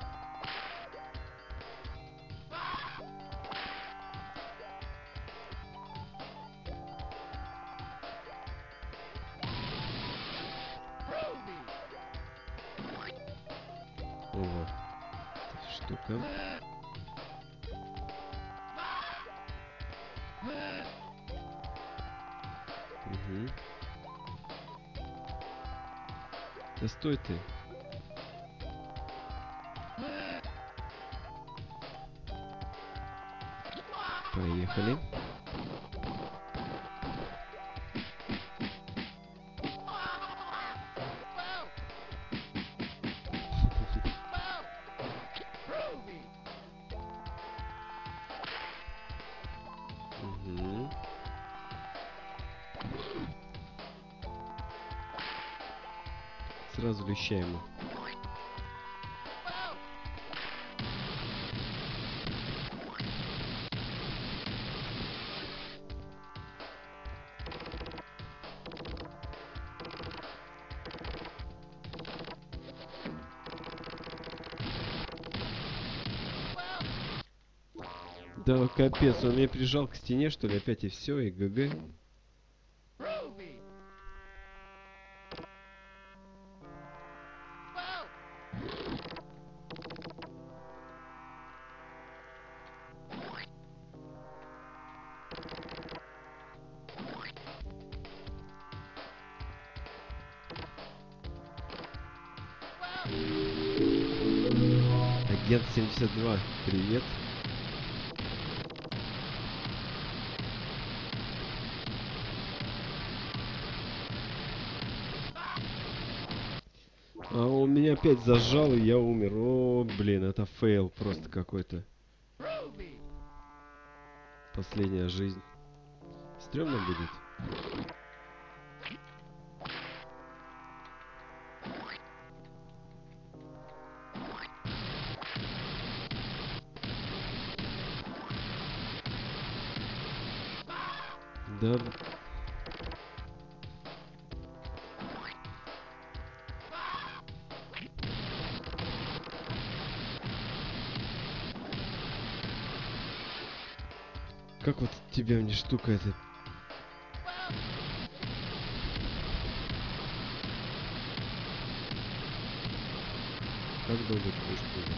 Speaker 1: Ого. Штука. Угу. Да стой ты. Поехали. Угу. Сразу леща ему. Да, капец, он меня прижал к стене, что ли, опять и все, и ГГ. Агент семьдесят два, привет. А он меня опять зажал, и я умер. О, блин, это фейл просто какой-то. Последняя жизнь. Стрёмно будет. Да. Как вот тебя мне штука эта? Как долго ты будешь прыгать?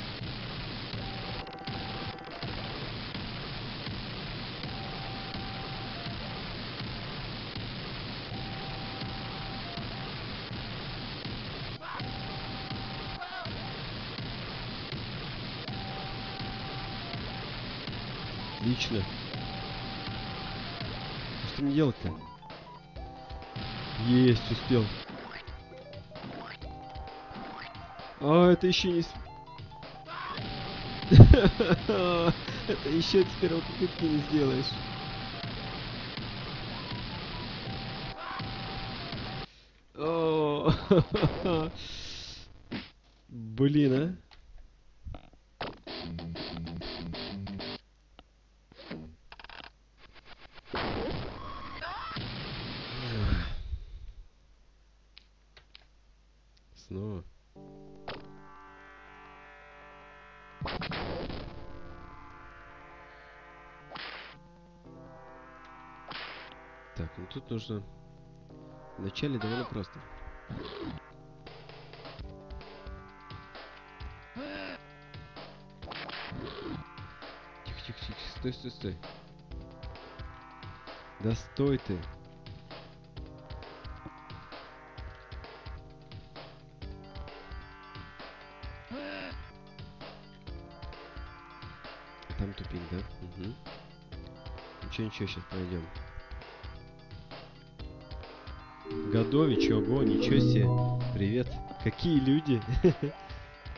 Speaker 1: Отлично. Что мне делать-то? Есть, успел. А, это еще не... с- Это еще с первой попытки не сделаешь. О, блин, а. Снова. Так, ну тут нужно... Вначале довольно просто. Тихо, тихо, тихо. Стой, стой, стой. Да стой ты. Там тупик, да? Угу. Ничего, ничего, сейчас пройдем. Годович, ого, ничего себе. Привет. Какие люди.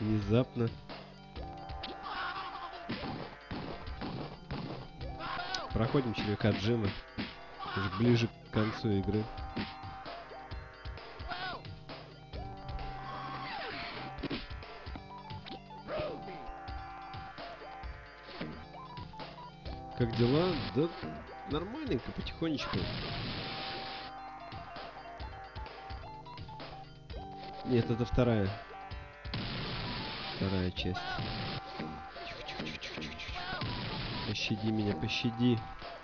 Speaker 1: Внезапно. проходим червяка Джима. Уже ближе к концу игры. Как дела? Да нормальненько, потихонечку. Нет, это вторая. Вторая часть. Пощади меня, пощади.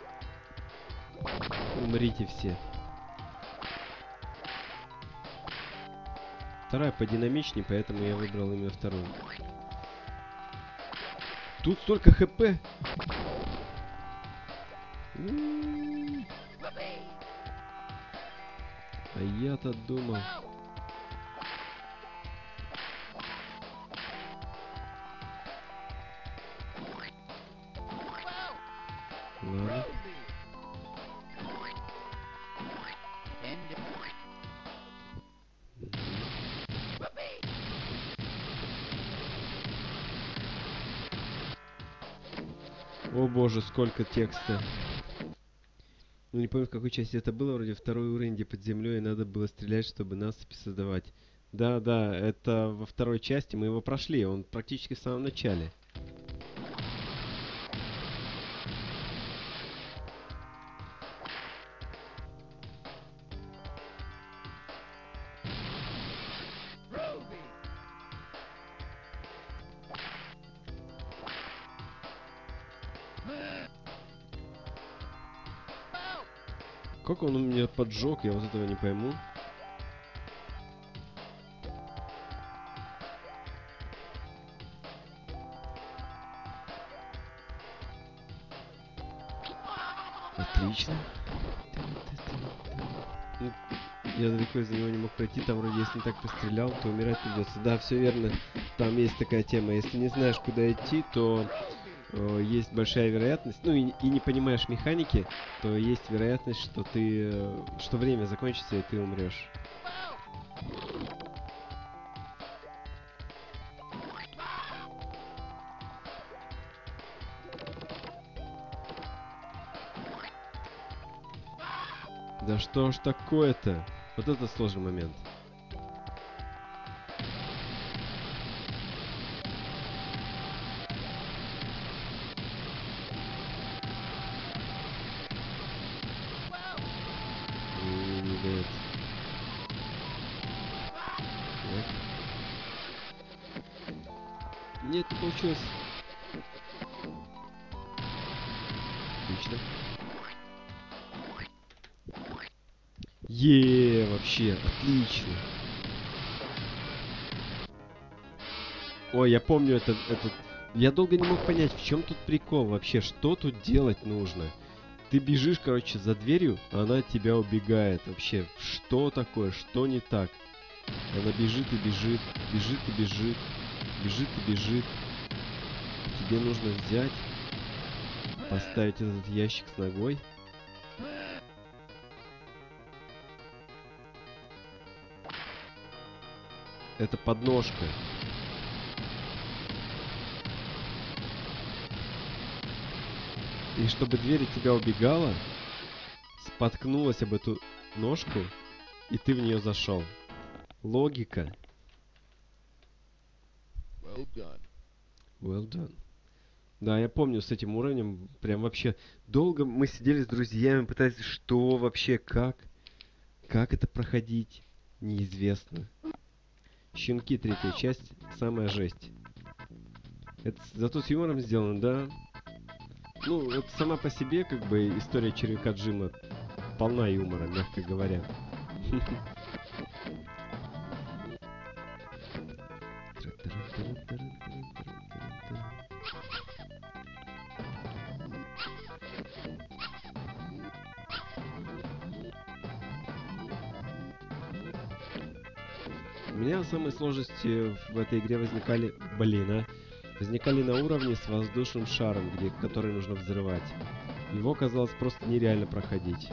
Speaker 1: Умрите все. Вторая подинамичнее, поэтому я выбрал именно вторую. Тут столько хп. М-м-м. А я-то думал. Ладно. О боже, сколько текста. Ну, не помню, в какой части это было. Вроде второй уровень, где под землей, и надо было стрелять, чтобы насыпи создавать. Да, да, это во второй части. Мы его прошли. Он практически в самом начале. Как он у меня поджег, я вот этого не пойму. Отлично. Ну, я далеко из-за него не мог пройти. Там вроде, если не так пострелял, то умирать придется. Да, все верно. Там есть такая тема. Если не знаешь, куда идти, то э, есть большая вероятность. Ну и, и не понимаешь механики, то есть вероятность, что ты, э, что время закончится и ты умрешь. Да что ж такое-то? Вот это сложный момент. Не, не дает. Так. Нет, не получилось. Отлично. Е, вообще, отлично. Ой, я помню этот, этот... Я долго не мог понять, в чем тут прикол вообще, что тут делать нужно. Ты бежишь, короче, за дверью, а она от тебя убегает. Вообще, что такое, что не так? Она бежит и бежит, бежит и бежит, бежит и бежит. Тебе нужно взять, поставить этот ящик с ногой. Это подножка. И чтобы дверь от тебя убегала, споткнулась об эту ножку, и ты в нее зашел. Логика.
Speaker 2: Well done.
Speaker 1: Well done. Да, я помню с этим уровнем, прям вообще долго мы сидели с друзьями, пытались, что вообще, как, как это проходить, неизвестно. Щенки, третья часть, самая жесть. Это зато с юмором сделано, да. Ну, это сама по себе, как бы, история червяка Джима полна юмора, мягко говоря. У меня самые сложности в этой игре возникали, блин, а, возникали на уровне с воздушным шаром, где, который нужно взрывать. Его казалось просто нереально проходить.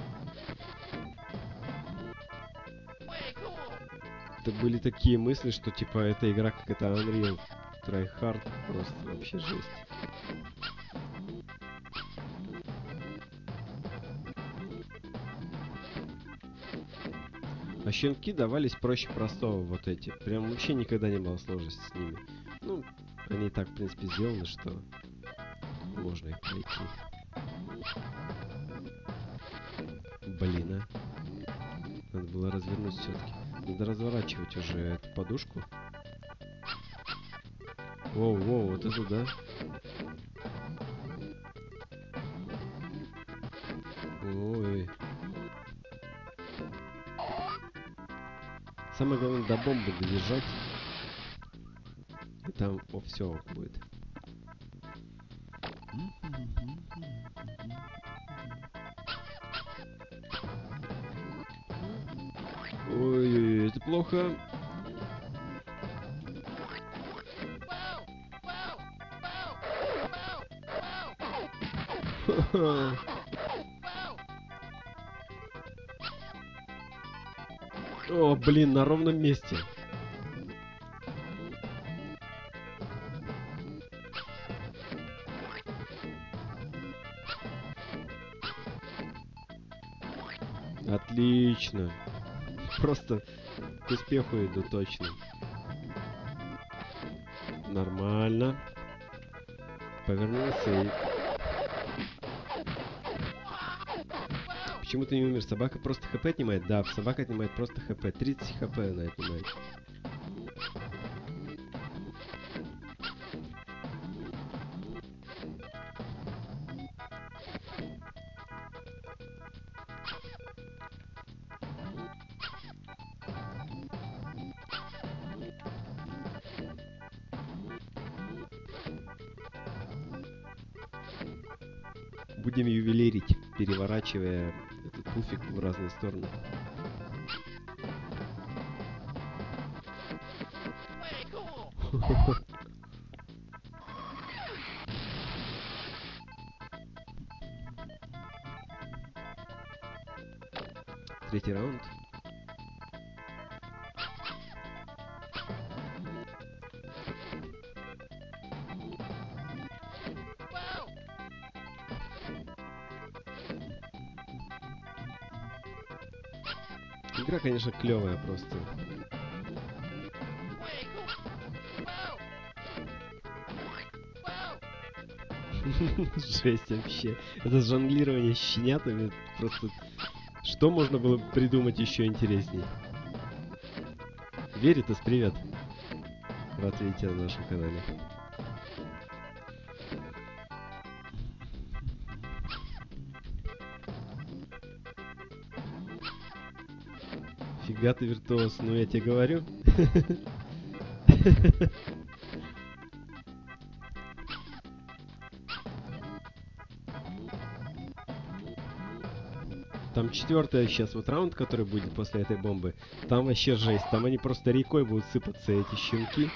Speaker 1: Это были такие мысли, что типа эта игра как это Unreal Tryhard, просто вообще жесть. А щенки давались проще простого, вот эти. Прям вообще никогда не было сложности с ними. Ну, они и так, в принципе, сделаны, что можно их пройти. Блин, а. Надо было развернуть все-таки. Надо разворачивать уже эту подушку. Воу, воу, вот это да. Ой. Самое главное до бомбы добежать. И там, о, все будет. Ой-ой-ой, это плохо. Ха-ха. О, блин, на ровном месте. Отлично. Просто к успеху иду точно. Нормально. Повернулся и... Почему ты не умер? Собака просто хп отнимает? Да, собака отнимает просто хп. тридцать хп она отнимает. Будем ювелирить, переворачивая этот пуфик в разные стороны. Третий раунд. Игра, конечно, клевая просто. Жесть вообще. Это жонглирование щенятами просто... Что можно было придумать еще интересней? Веритас, привет. Рад видеть тебя на нашем канале. Фига ты виртуоз, ну я тебе говорю. Там четвертый сейчас вот раунд, который будет после этой бомбы. Там вообще жесть. Там они просто рекой будут сыпаться, эти щенки.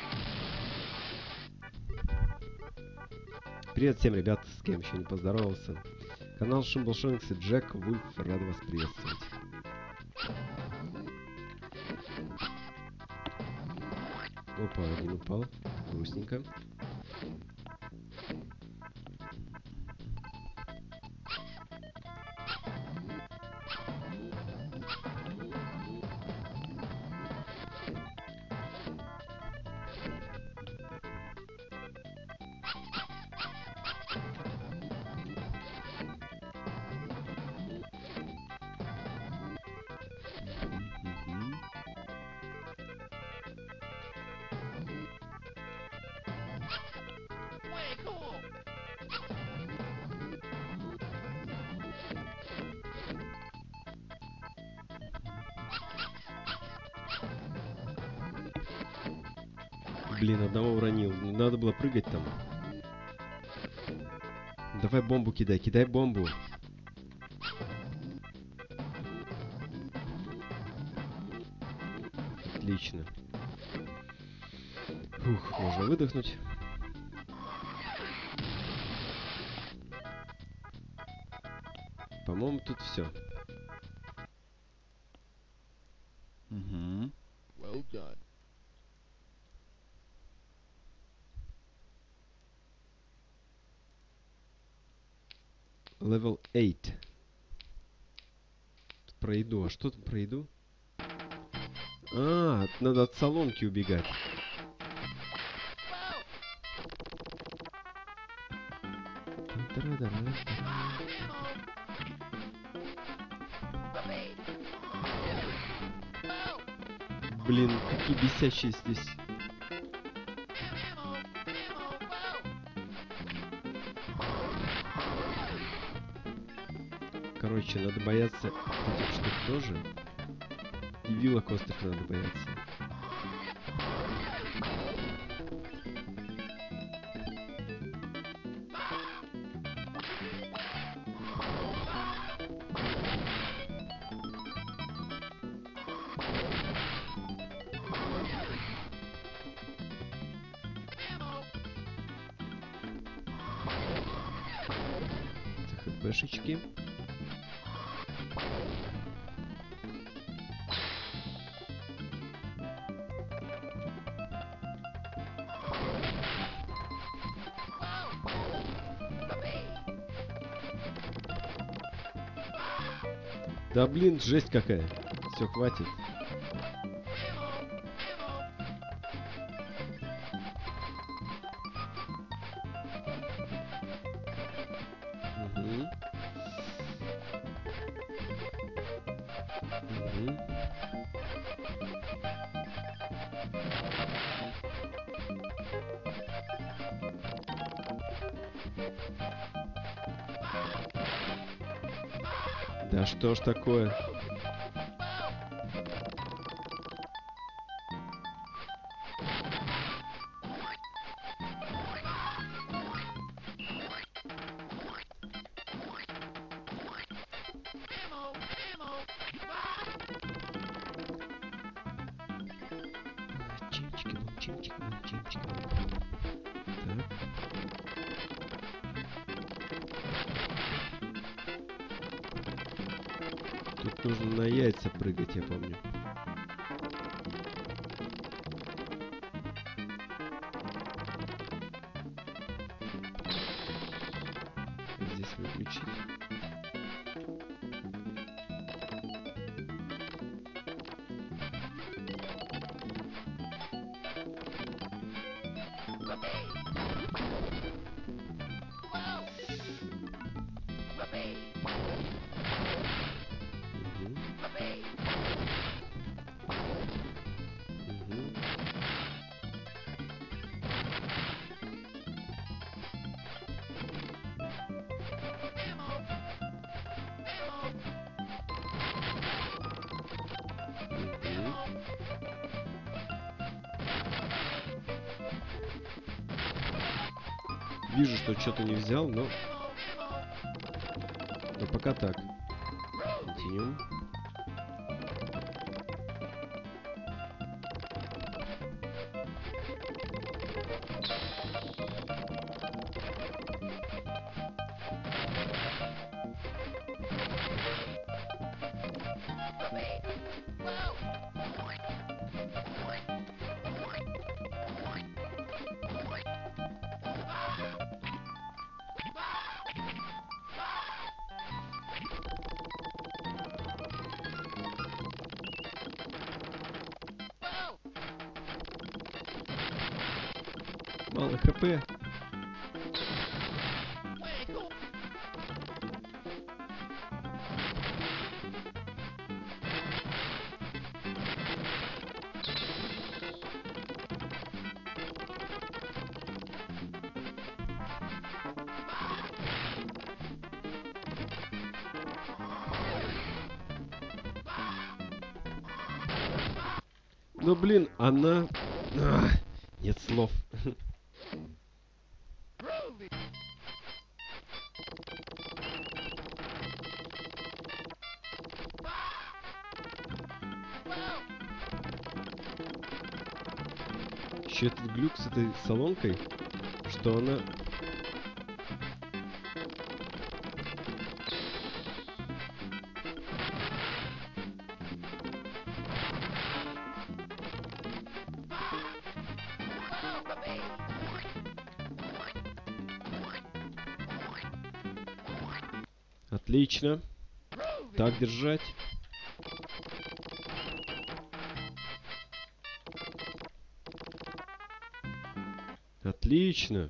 Speaker 1: Привет всем, ребят, с кем еще не поздоровался. Канал Шимблшонкс и Джек Вульф, рад вас приветствовать. Опа, один упал. Грустненько. Блин, одного уронил. Надо было прыгать там. Давай бомбу кидай, кидай бомбу. Отлично. Фух, можно выдохнуть. По-моему, тут все.
Speaker 2: Mm-hmm. Well done.
Speaker 1: Level восемь. Про еду. А что там про еду? А, надо от соломки убегать. Блин, какие бесящие здесь. Короче, надо бояться этих штук тоже. И вилок острых надо бояться. ХПшечки. Да блин, жесть какая. Все, хватит. Угу. Угу. Да что ж такое? Чимчики-бум, чимчики-бум, чимчики-бум. Так. Тут нужно на яйца прыгать, я помню. Здесь выключить. Вижу, что что-то не взял, но... Но пока так. Континуум. Мало хп. Ну блин, она... А, нет слов. Еще этот глюк с этой соломкой, что она... Отлично. Так держать. Отлично.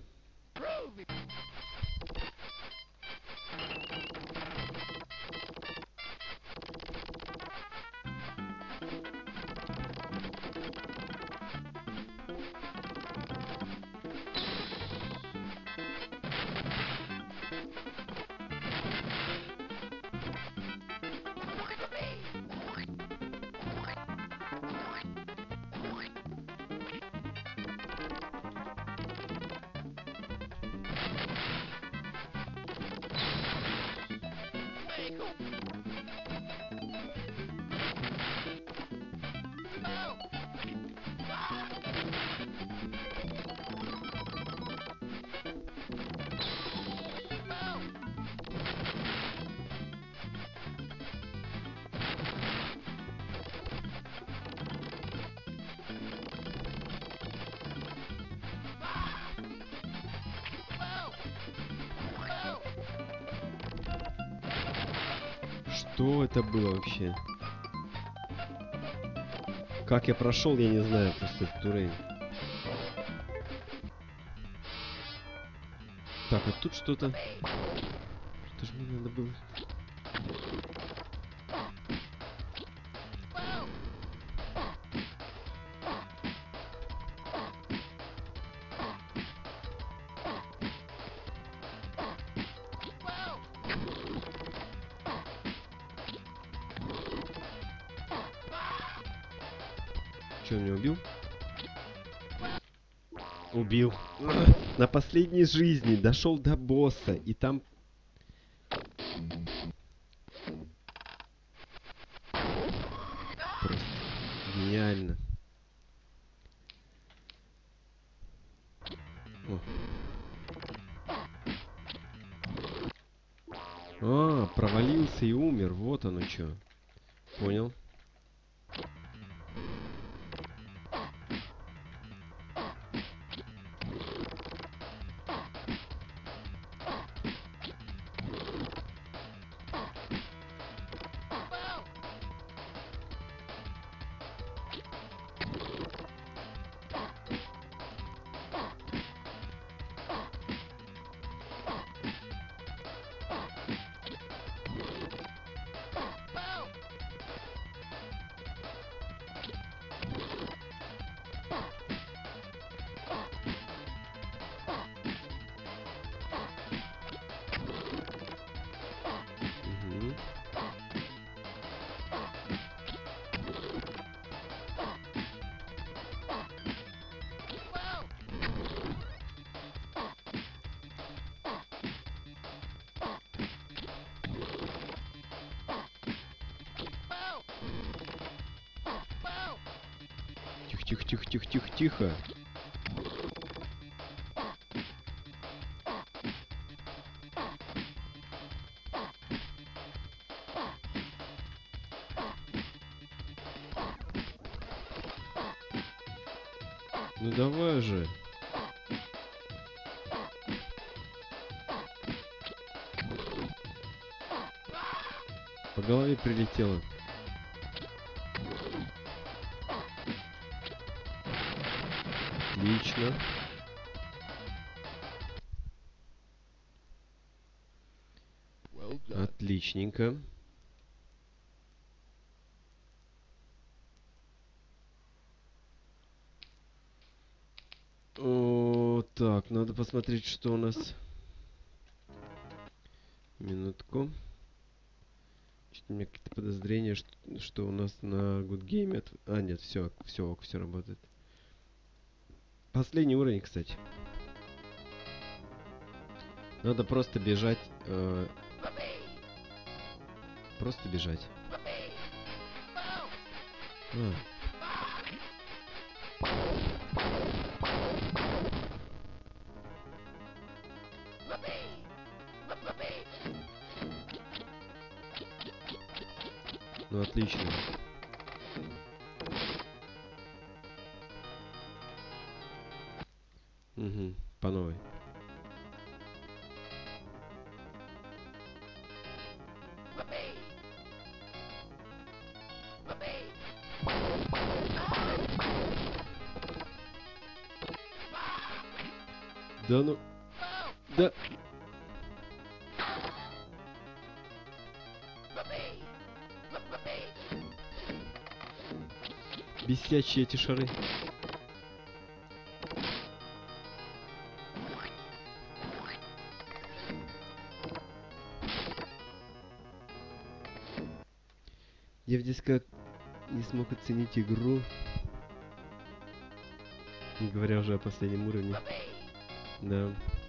Speaker 1: Что это было вообще? Как я прошел, я не знаю, просто этот уровень. Так, а тут что-то... Что же мне надо было? Че, он меня убил? Убил. На последней жизни дошел до босса, и там... Просто гениально. О. А, провалился и умер. Вот оно что. Понял. Угу. Тихо-тихо-тихо-тихо-тихо-тихо. Ну давай же. По голове прилетело. Отлично. Отличненько. О, так, надо посмотреть, что у нас. Минутку. Что-то у меня какие-то подозрения, что, что у нас на Good Game. От... А, нет, все, все, все работает. Последний уровень, кстати. Надо просто бежать. Э... Просто бежать. А. Ну, отлично. Угу, по новой. Да ну... Да... Бесячие эти шары. Я в диско не смог оценить игру. Не говоря уже о последнем уровне. Да.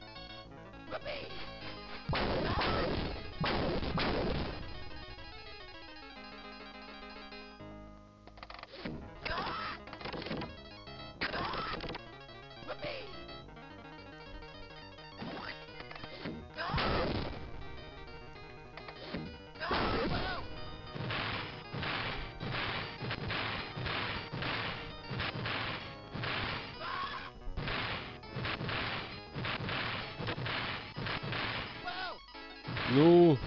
Speaker 1: Ну...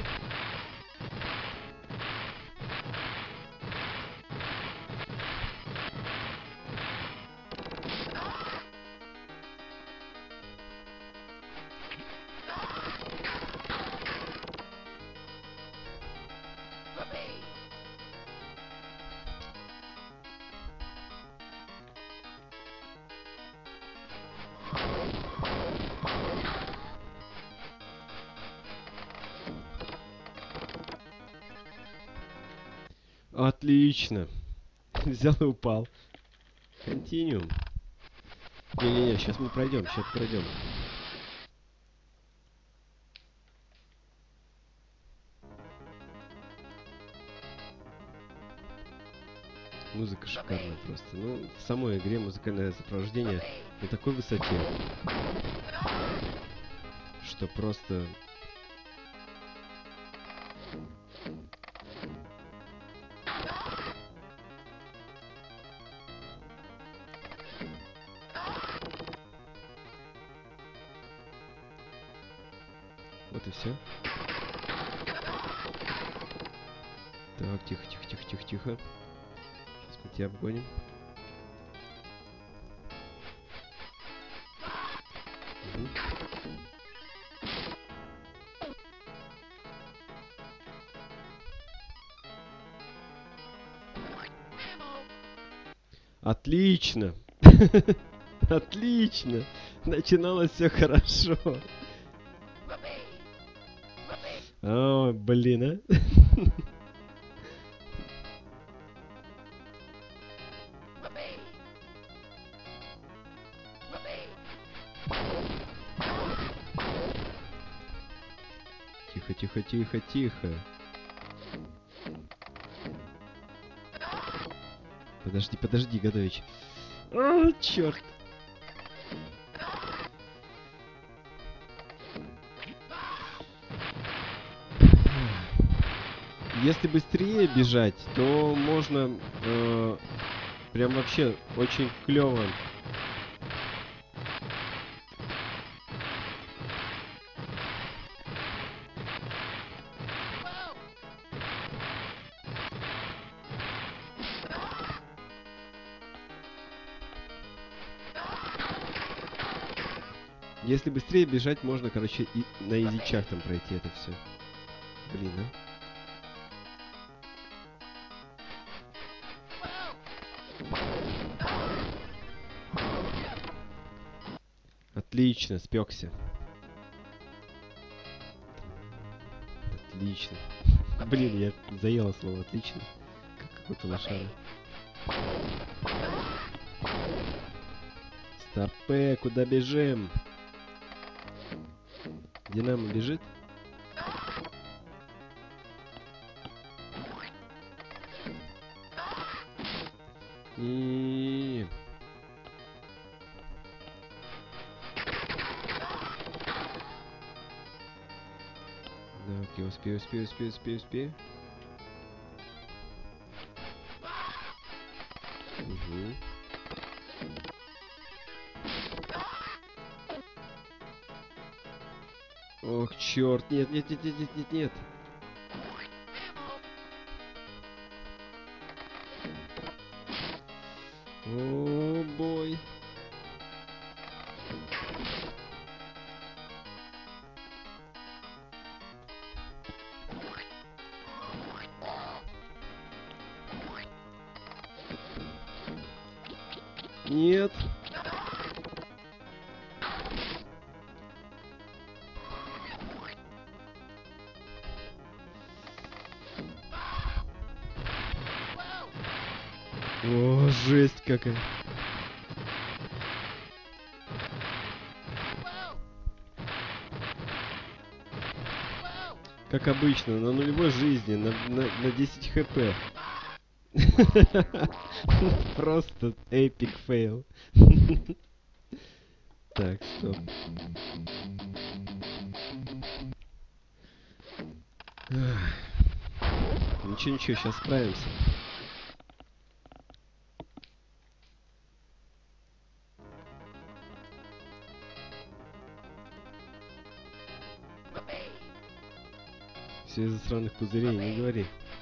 Speaker 1: Отлично. Взял и упал. Continuum. Не-не-не, сейчас мы пройдем, сейчас пройдем. Музыка шикарная просто. Ну, в самой игре музыкальное сопровождение на такой высоте, что просто... Вот и все. Так, тихо, тихо, тихо, тихо, тихо. Сейчас мы тебя обгоним. Угу. Отлично! Отлично! Начиналось все хорошо. О, блин, а? Тихо, тихо, тихо, тихо. Подожди, подожди, Годович. О, черт. Если быстрее бежать, то можно э, прям вообще очень клево. Если быстрее бежать, можно, короче, и на изичах там пройти это все. Блин, а? Отлично, спекся. Отлично. Блин, я заела слово отлично. Как какой-то лошара. Стопэ, куда бежим? Динамо бежит? И... Да, окей, успею, успею, успею, успею, успею. Угу. Ох, черт, нет, нет, нет, нет, нет, нет, нет. О, бой. Нет. О, жесть какая. Как обычно, на нулевой жизни, на, на, на десять хп. Просто эпик фейл. Так, стоп. Ничего, ничего, сейчас справимся. Все из-за сраных пузырей, не говори.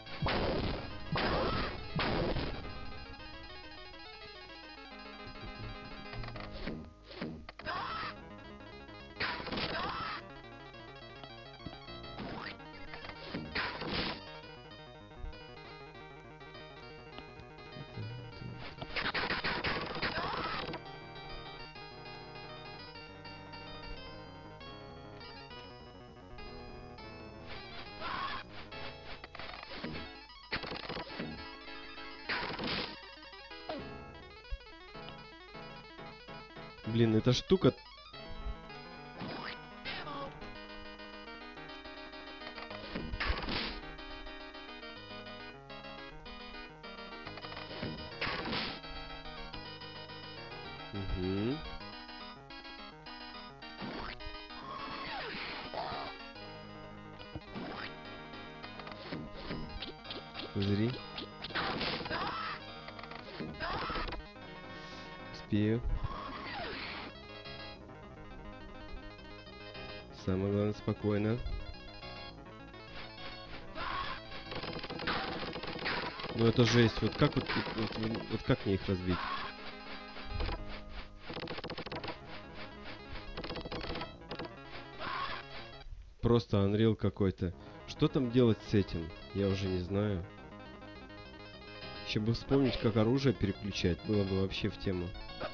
Speaker 1: Блин, эта штука... Угу. Пузыри. Успею. Самое главное, спокойно. Ну это жесть. Вот как вот, вот, вот, вот как мне их разбить? Просто Unreal какой-то. Что там делать с этим? Я уже не знаю. Еще бы вспомнить, как оружие переключать. Было бы вообще в тему.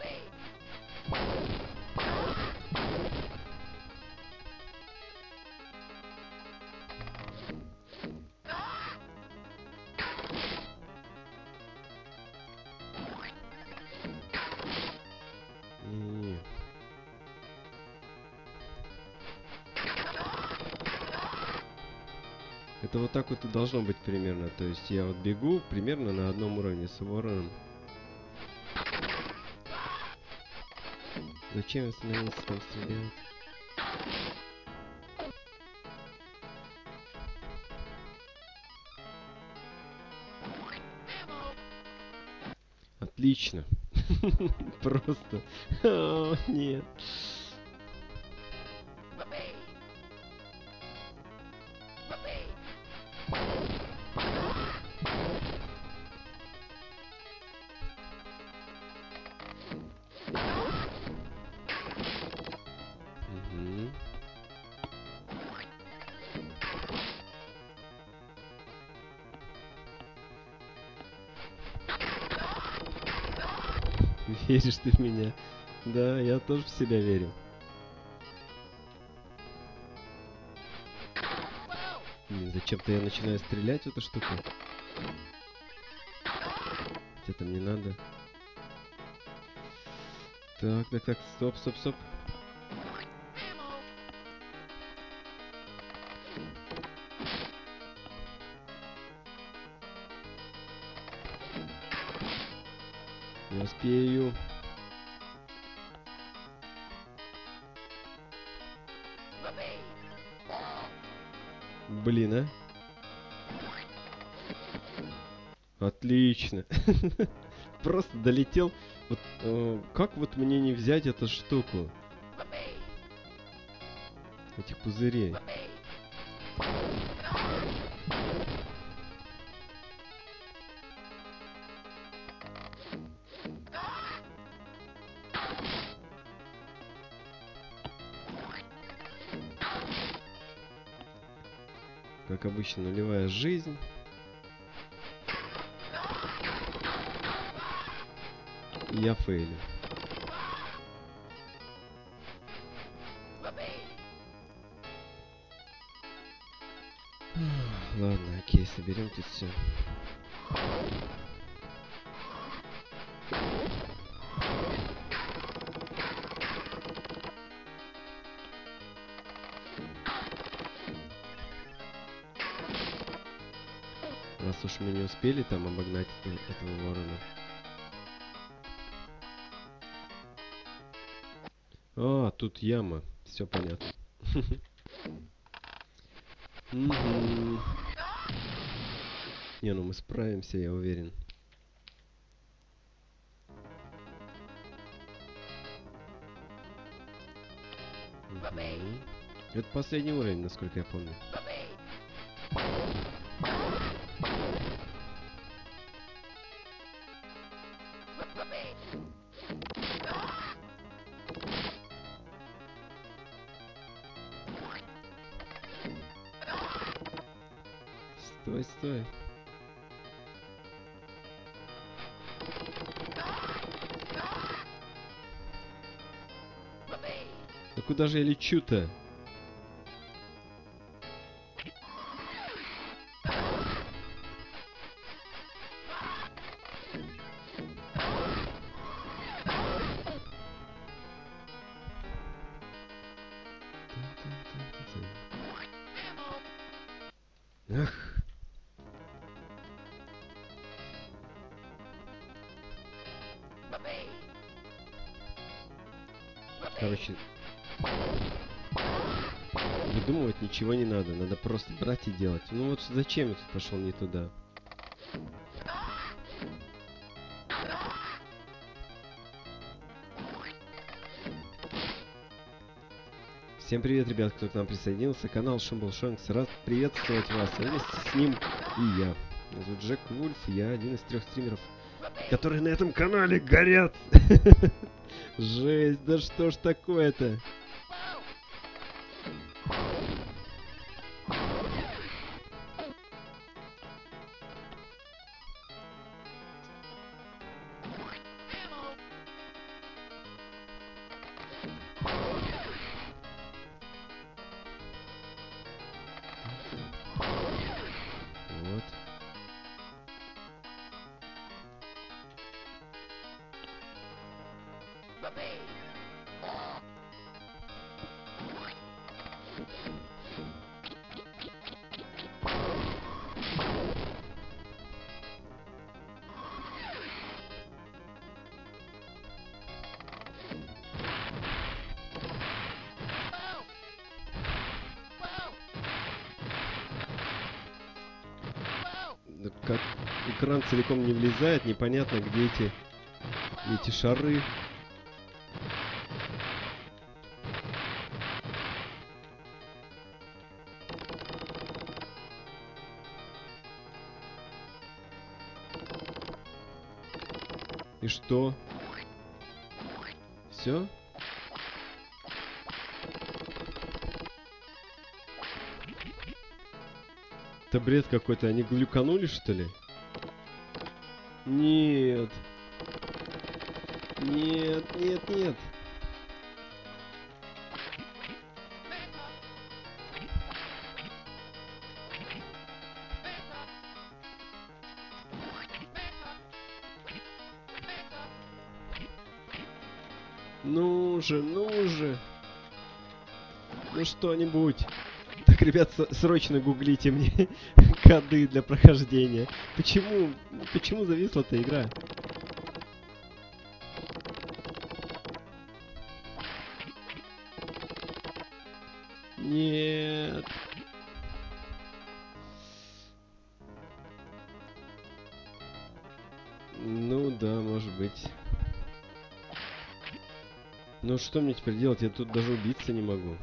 Speaker 1: Не-не-не. Это вот так вот и должно быть примерно. То есть я вот бегу примерно на одном уровне с вороном. Зачем остановился там стрелять? Отлично. Просто. О, нет. Угу. Веришь ты в меня? Да, я тоже в себя верю. Блин, зачем-то я начинаю стрелять в эту штуку. Где там не надо. Так, так, так, стоп, стоп, стоп. Не успею. Блин, а? Отлично. Просто долетел. Вот э, как вот мне не взять эту штуку? Этих пузырей. Как обычно, нулевая жизнь. я фейлю. Ладно, окей, соберем тут все. Раз уж мы не успели там обогнать этого, этого ворона. А, тут яма. Все понятно. Не, ну мы справимся, я уверен. Это последний уровень, насколько я помню. Стой, стой. Да куда же я лечу-то? Ах. Короче, выдумывать ничего не надо, надо просто брать и делать. Ну вот зачем я тут пошел не туда? Всем привет, ребят, кто к нам присоединился. Канал Шимблшенкс. Рад приветствовать вас. А вместе с ним и я. Меня зовут Джек Вульф. Я один из трех стримеров, которые на этом канале горят. Жесть, да что ж такое-то? Вот. Да как экран целиком не влезает, непонятно, где эти, эти шары. И что? Все? Это бред какой-то. Они глюканули, что ли? Нет. Нет, нет, нет. Ну же, ну же. Ну что-нибудь. Так, ребят, срочно гуглите мне коды для прохождения. Почему? Почему зависла эта игра? Нет. Ну да, может быть. Ну что мне теперь делать? Я тут даже убиться не могу.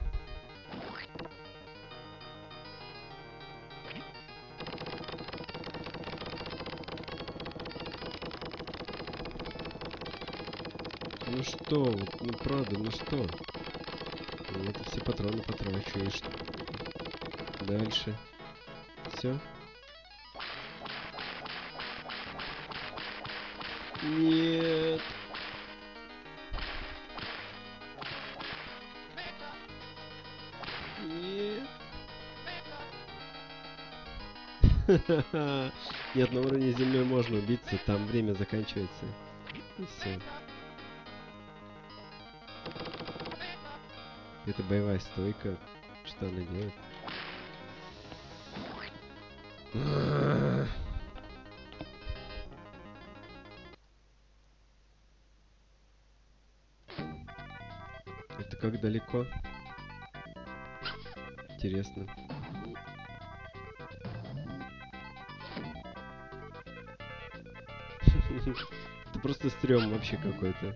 Speaker 1: Ну что, вот, ну правда, ну что? Ну, это все патроны потрачу, и что? Дальше. Все? Нет. Нет, на уровне земли можно убиться, там время заканчивается. И все. Это боевая стойка. Что она делает? Это как далеко? Интересно. Это просто стрём вообще какой-то.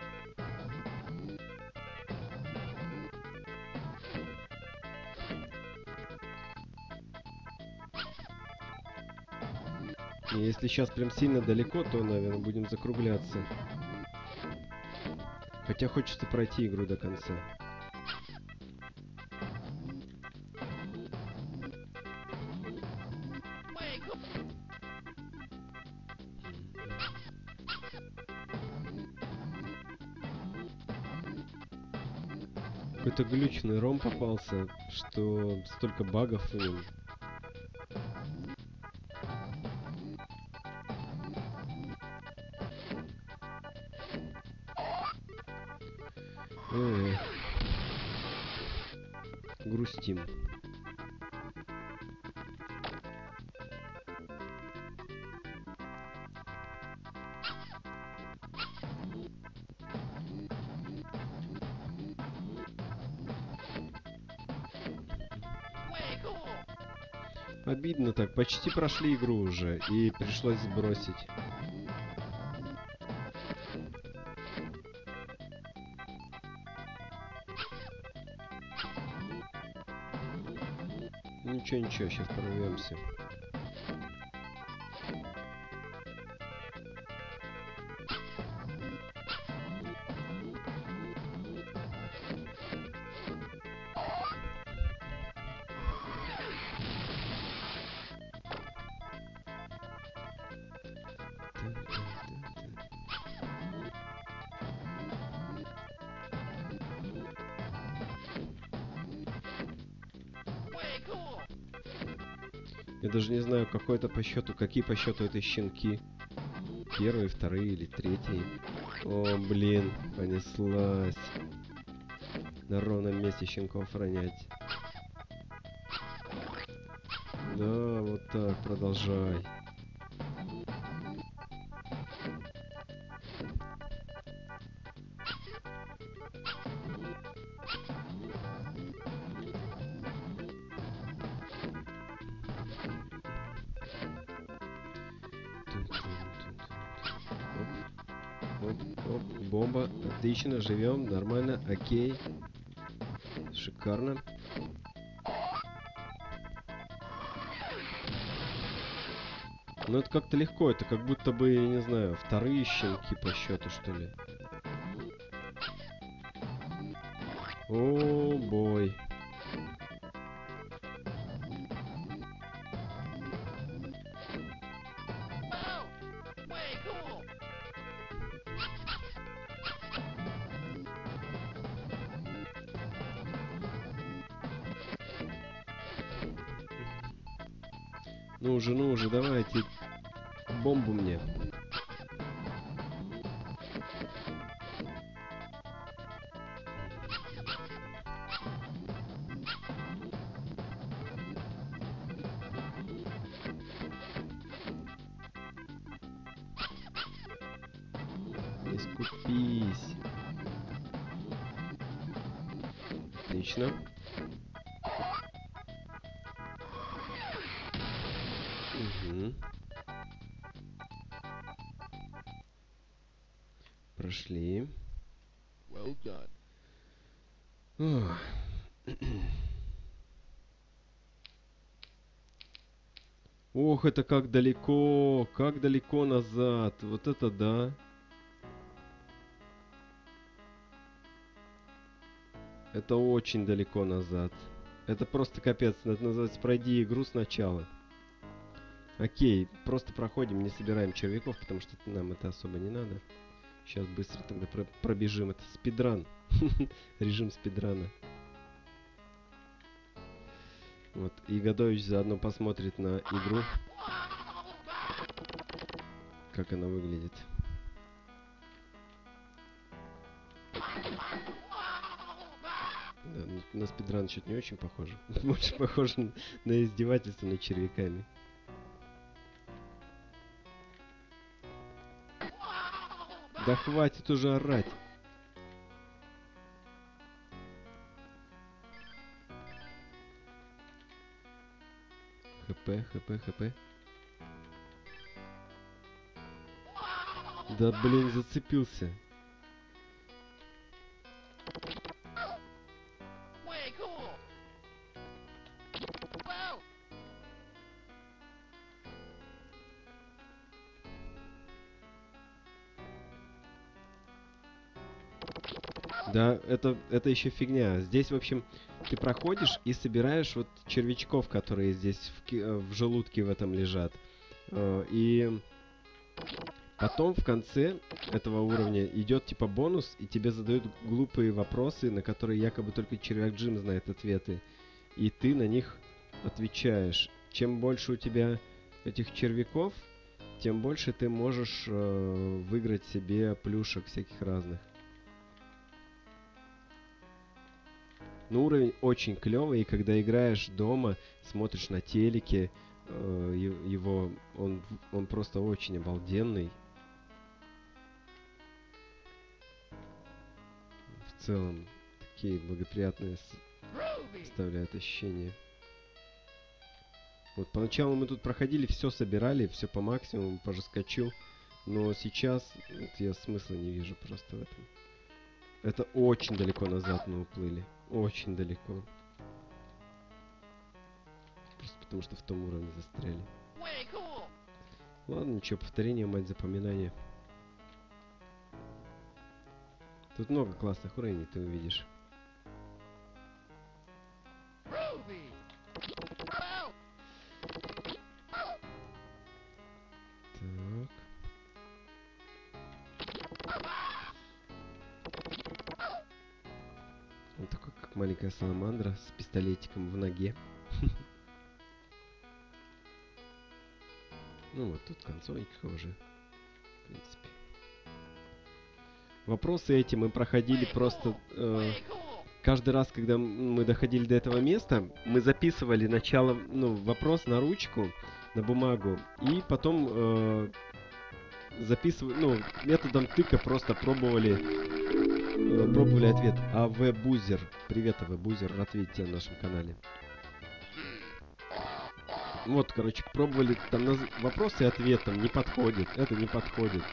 Speaker 1: И если сейчас прям сильно далеко, то, наверное, будем закругляться. Хотя хочется пройти игру до конца. Какой-то глючный ром попался, что столько багов в нем. Эх. Грустим. Обидно так, почти прошли игру уже, и пришлось сбросить. Ничего, ничего, сейчас прорвемся. Я даже не знаю, какой это по счету, какие по счету это щенки. Первые, вторые или третьи. О, блин, понеслась. На ровном месте щенков ронять. Да, вот так, продолжай. Оп, оп, бомба. Отлично, живем, нормально, окей. Шикарно. Ну это как-то легко, это как будто бы, я не знаю, вторые щенки по счету, что ли. О, бой. Ну уже, ну уже, давайте бомбу мне. Не скупись. Отлично. Угу. Прошли.
Speaker 2: Well done.
Speaker 1: Ох. Ох, это как далеко, как далеко назад. Вот это да. Это очень далеко назад. Это просто капец. Это называется пройди игру сначала. Окей, просто проходим, не собираем червяков, потому что нам это особо не надо. Сейчас быстро тогда про пробежим. Это спидран. Режим спидрана. Вот. И Годович заодно посмотрит на игру. как она выглядит. Да, на спидран чуть не очень похоже. Больше похоже на, на издевательство над червяками. Да хватит уже орать. ХП, ХП, ХП. Да блин, зацепился. Да, это, это еще фигня. Здесь, в общем, ты проходишь и собираешь вот червячков, которые здесь в, ки- э, в желудке в этом лежат. Э, И потом в конце этого уровня идет типа бонус, и тебе задают глупые вопросы, на которые якобы только червяк Джим знает ответы. И ты на них отвечаешь. Чем больше у тебя этих червяков, тем больше ты можешь э, выиграть себе плюшек всяких разных. Но уровень очень клевый, и когда играешь дома, смотришь на телеке, э, е- его, он, в- он просто очень обалденный. В целом, такие благоприятные с- оставляют ощущения. Вот поначалу мы тут проходили, все собирали, все по максимуму, по жескачу. Но сейчас вот я смысла не вижу просто в этом. Это очень далеко назад мы уплыли. Очень далеко. Просто потому что в том уровне застряли. Ладно, ничего, повторение, мать запоминания. Тут много классных уровней, ты увидишь. Так. Он такой, как маленькая саламандра с пистолетиком в ноге. Ну вот тут концовочка уже, в принципе. Вопросы эти мы проходили просто... э, каждый раз, когда м- мы доходили до этого места, мы записывали начало, ну, вопрос на ручку, на бумагу, и потом э, записывали, ну, методом тыка просто пробовали, э, пробовали ответ. АВ Бузер. Привет, АВ Бузер, рад видеть тебя на нашем канале. Вот, короче, пробовали там наз... вопрос и ответ там не подходит, это не подходит.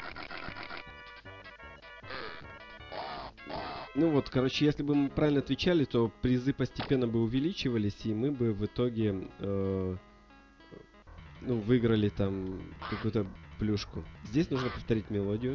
Speaker 1: Ну вот, короче, если бы мы правильно отвечали, то призы постепенно бы увеличивались, и мы бы в итоге, э, ну, выиграли там какую-то плюшку. Здесь нужно повторить мелодию.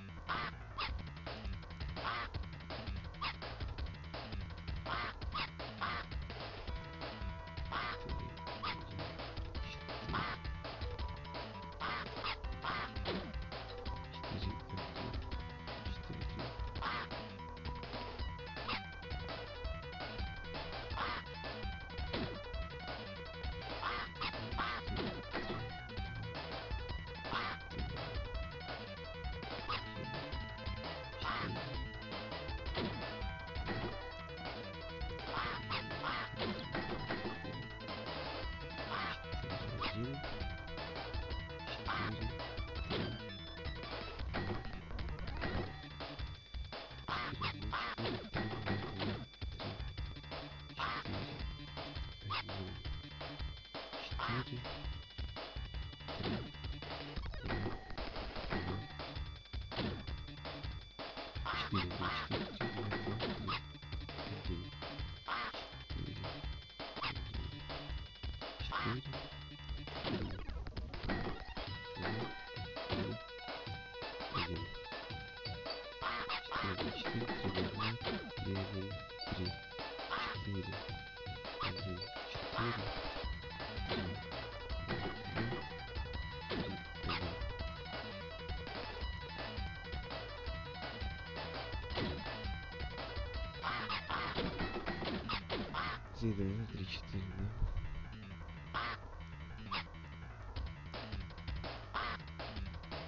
Speaker 1: три, четыре, да.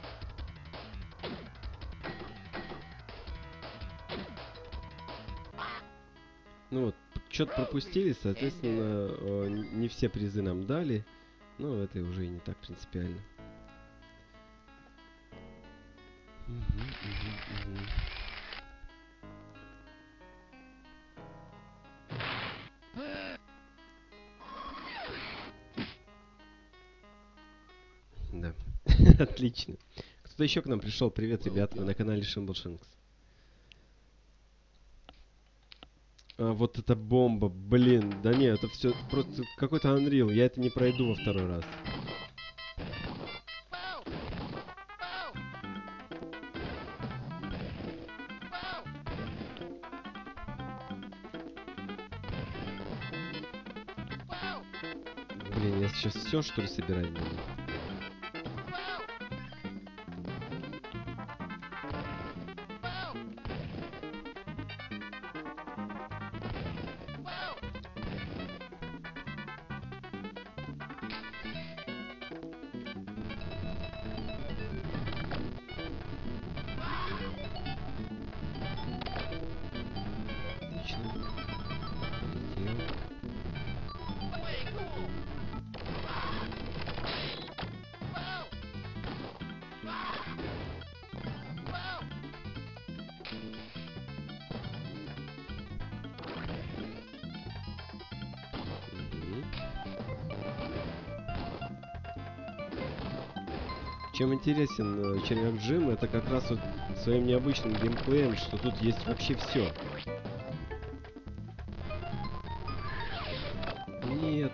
Speaker 1: Ну вот, что-то пропустили, соответственно, э, не все призы нам дали. Но это уже и не так принципиально. Мгм, мгм, мгм. Да. Отлично. Кто-то еще к нам пришел. Привет,
Speaker 2: Well
Speaker 1: ребят, вы на
Speaker 2: done.
Speaker 1: канале Шимблшинкс. А, вот эта бомба, блин. Да не, это все просто какой-то Unreal. Я это не пройду во второй раз. Блин, я сейчас все, что ли, собирать буду? Отлично. Полетел. Мгм. Чем интересен э, червяк Джим, это как раз вот своим необычным геймплеем, что тут есть вообще все. Нет.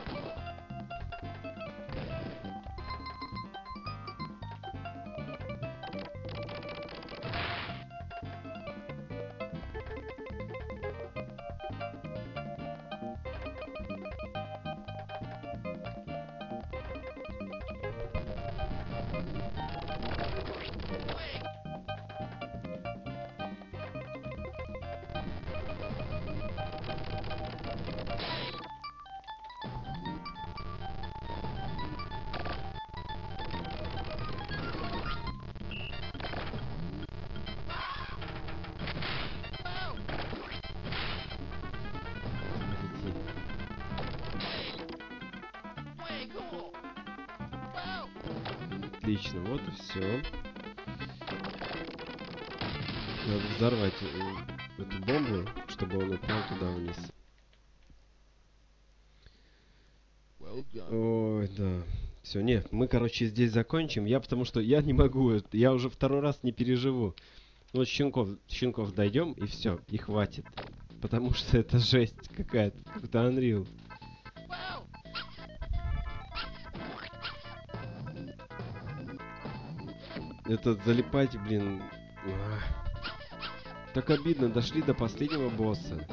Speaker 1: Лети. Отлично, вот и все. Надо взорвать э, эту бомбу, чтобы он упал туда вниз.
Speaker 2: Well done.
Speaker 1: Ой, да. Все, нет, мы, короче, здесь закончим. Я потому что я не могу, э, я уже второй раз не переживу. Вот щенков, щенков дойдем и все, и хватит. Потому что это жесть какая-то, какой-то Unreal. Это залипать, блин. ах. Так обидно, дошли до последнего босса.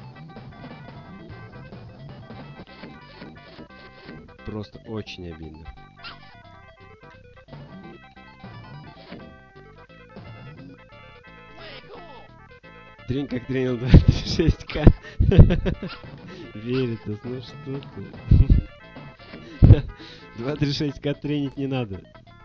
Speaker 1: Просто очень обидно. Трень как тренил двадцать шесть ка. Верится, ну что ты. двадцать шесть ка тренить не надо.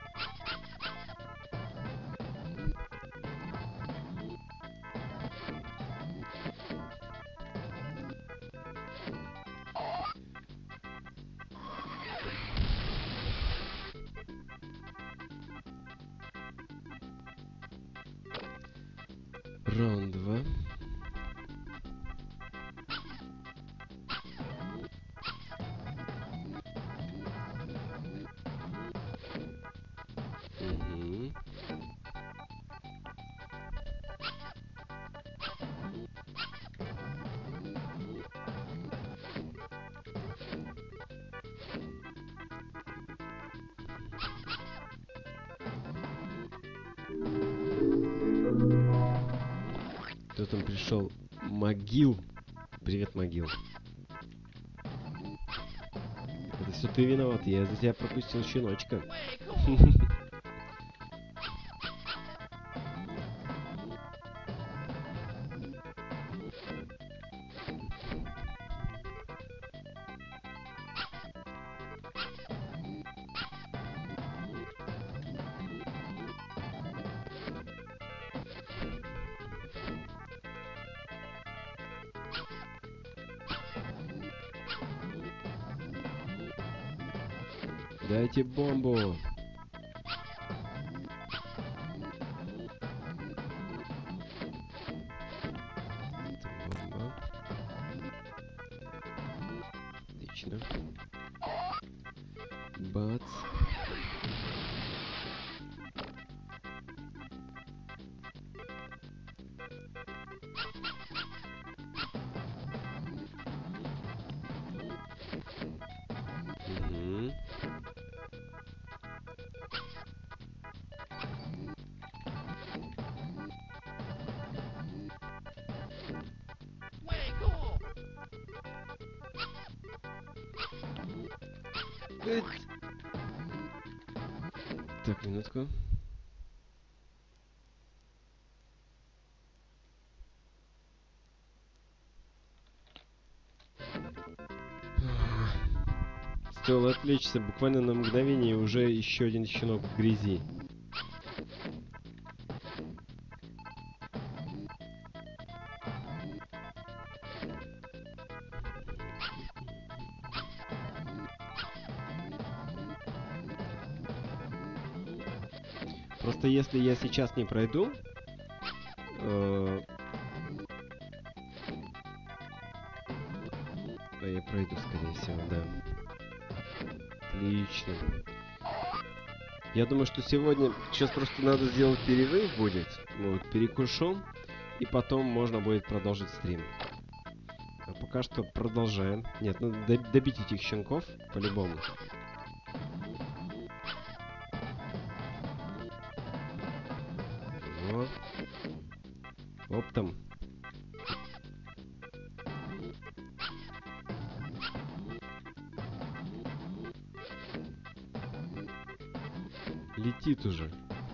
Speaker 1: Раунд два. Угу. Кто там пришел? Могил. Привет, Могил. Это все ты виноват, я за тебя пропустил щеночка. Дайте бомбу. Бомба. Отлично. Бац. Угу. Эть. Так, минутку. Стоило отвлечься буквально на мгновение, и уже еще один щенок в грязи. Просто если я сейчас не пройду, э а я пройду, скорее всего, да. Отлично. Я думаю, что сегодня сейчас просто надо сделать перерыв будет. Вот, перекушу. И потом можно будет продолжить стрим. А пока что продолжаем. Нет, надо добить этих щенков по-любому. Вот. Оптом. Летит уже.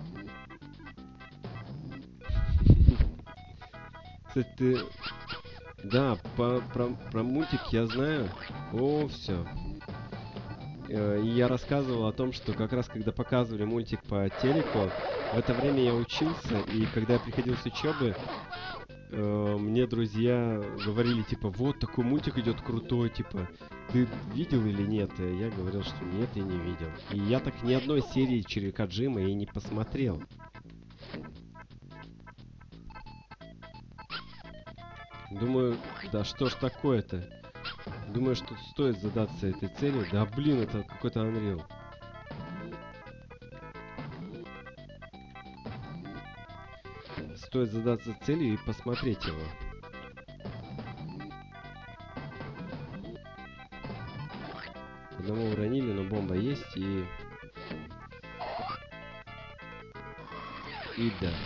Speaker 1: Кстати, ты... Да, по, про, про мультик я знаю. О, все. И я рассказывал о том, что как раз когда показывали мультик по телеку, в это время я учился, и когда я приходил с учебы, э, мне друзья говорили, типа, вот такой мультик идет крутой, типа, ты видел или нет? И я говорил, что нет, я не видел. И я так ни одной серии Червяка Джима и не посмотрел. Думаю, да что ж такое-то? Думаю, что стоит задаться этой целью. Да блин, это какой-то Unreal. Стоит задаться целью и посмотреть его. Одного уронили, но бомба есть и... И да.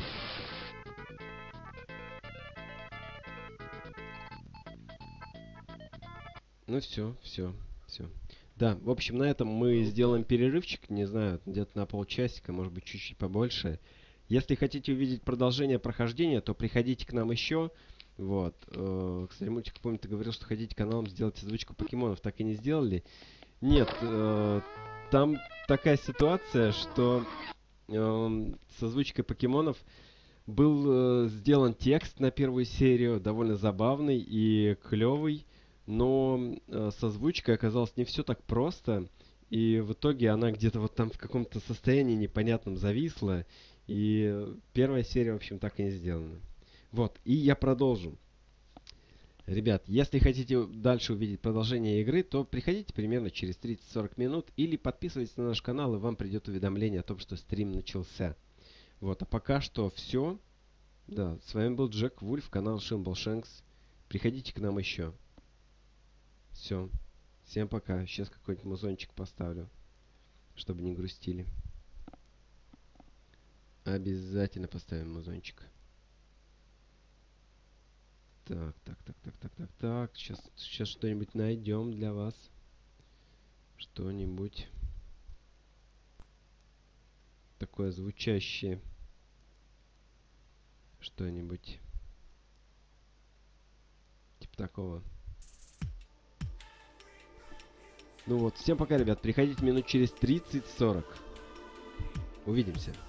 Speaker 1: Ну все, все, все. Да, в общем, на этом мы сделаем перерывчик, не знаю, где-то на полчасика, может быть, чуть-чуть побольше. Если хотите увидеть продолжение прохождения, то приходите к нам еще. Вот. Э, кстати, мультик, помню, ты говорил, что хотите каналом сделать озвучку покемонов, так и не сделали. Нет, э, там такая ситуация, что э, с озвучкой покемонов был э, сделан текст на первую серию, довольно забавный и клевый. Но э, с озвучкой оказалось не все так просто. И в итоге она где-то вот там в каком-то состоянии непонятном зависла. И первая серия, в общем, так и не сделана. Вот, и я продолжу. Ребят, если хотите дальше увидеть продолжение игры, то приходите примерно через тридцать-сорок минут. Или подписывайтесь на наш канал, и вам придет уведомление о том, что стрим начался. Вот, а пока что все. Да, с вами был Джек Вульф, канал Шимбл Шенкс. Приходите к нам еще. Все. Всем пока. Сейчас какой-нибудь музончик поставлю, чтобы не грустили. Обязательно поставим музончик. Так, так, так, так, так, так, так. Сейчас, сейчас что-нибудь найдем для вас. Что-нибудь такое звучащее. Что-нибудь типа такого. Ну вот, всем пока, ребят. Приходите минут через тридцать-сорок. Увидимся.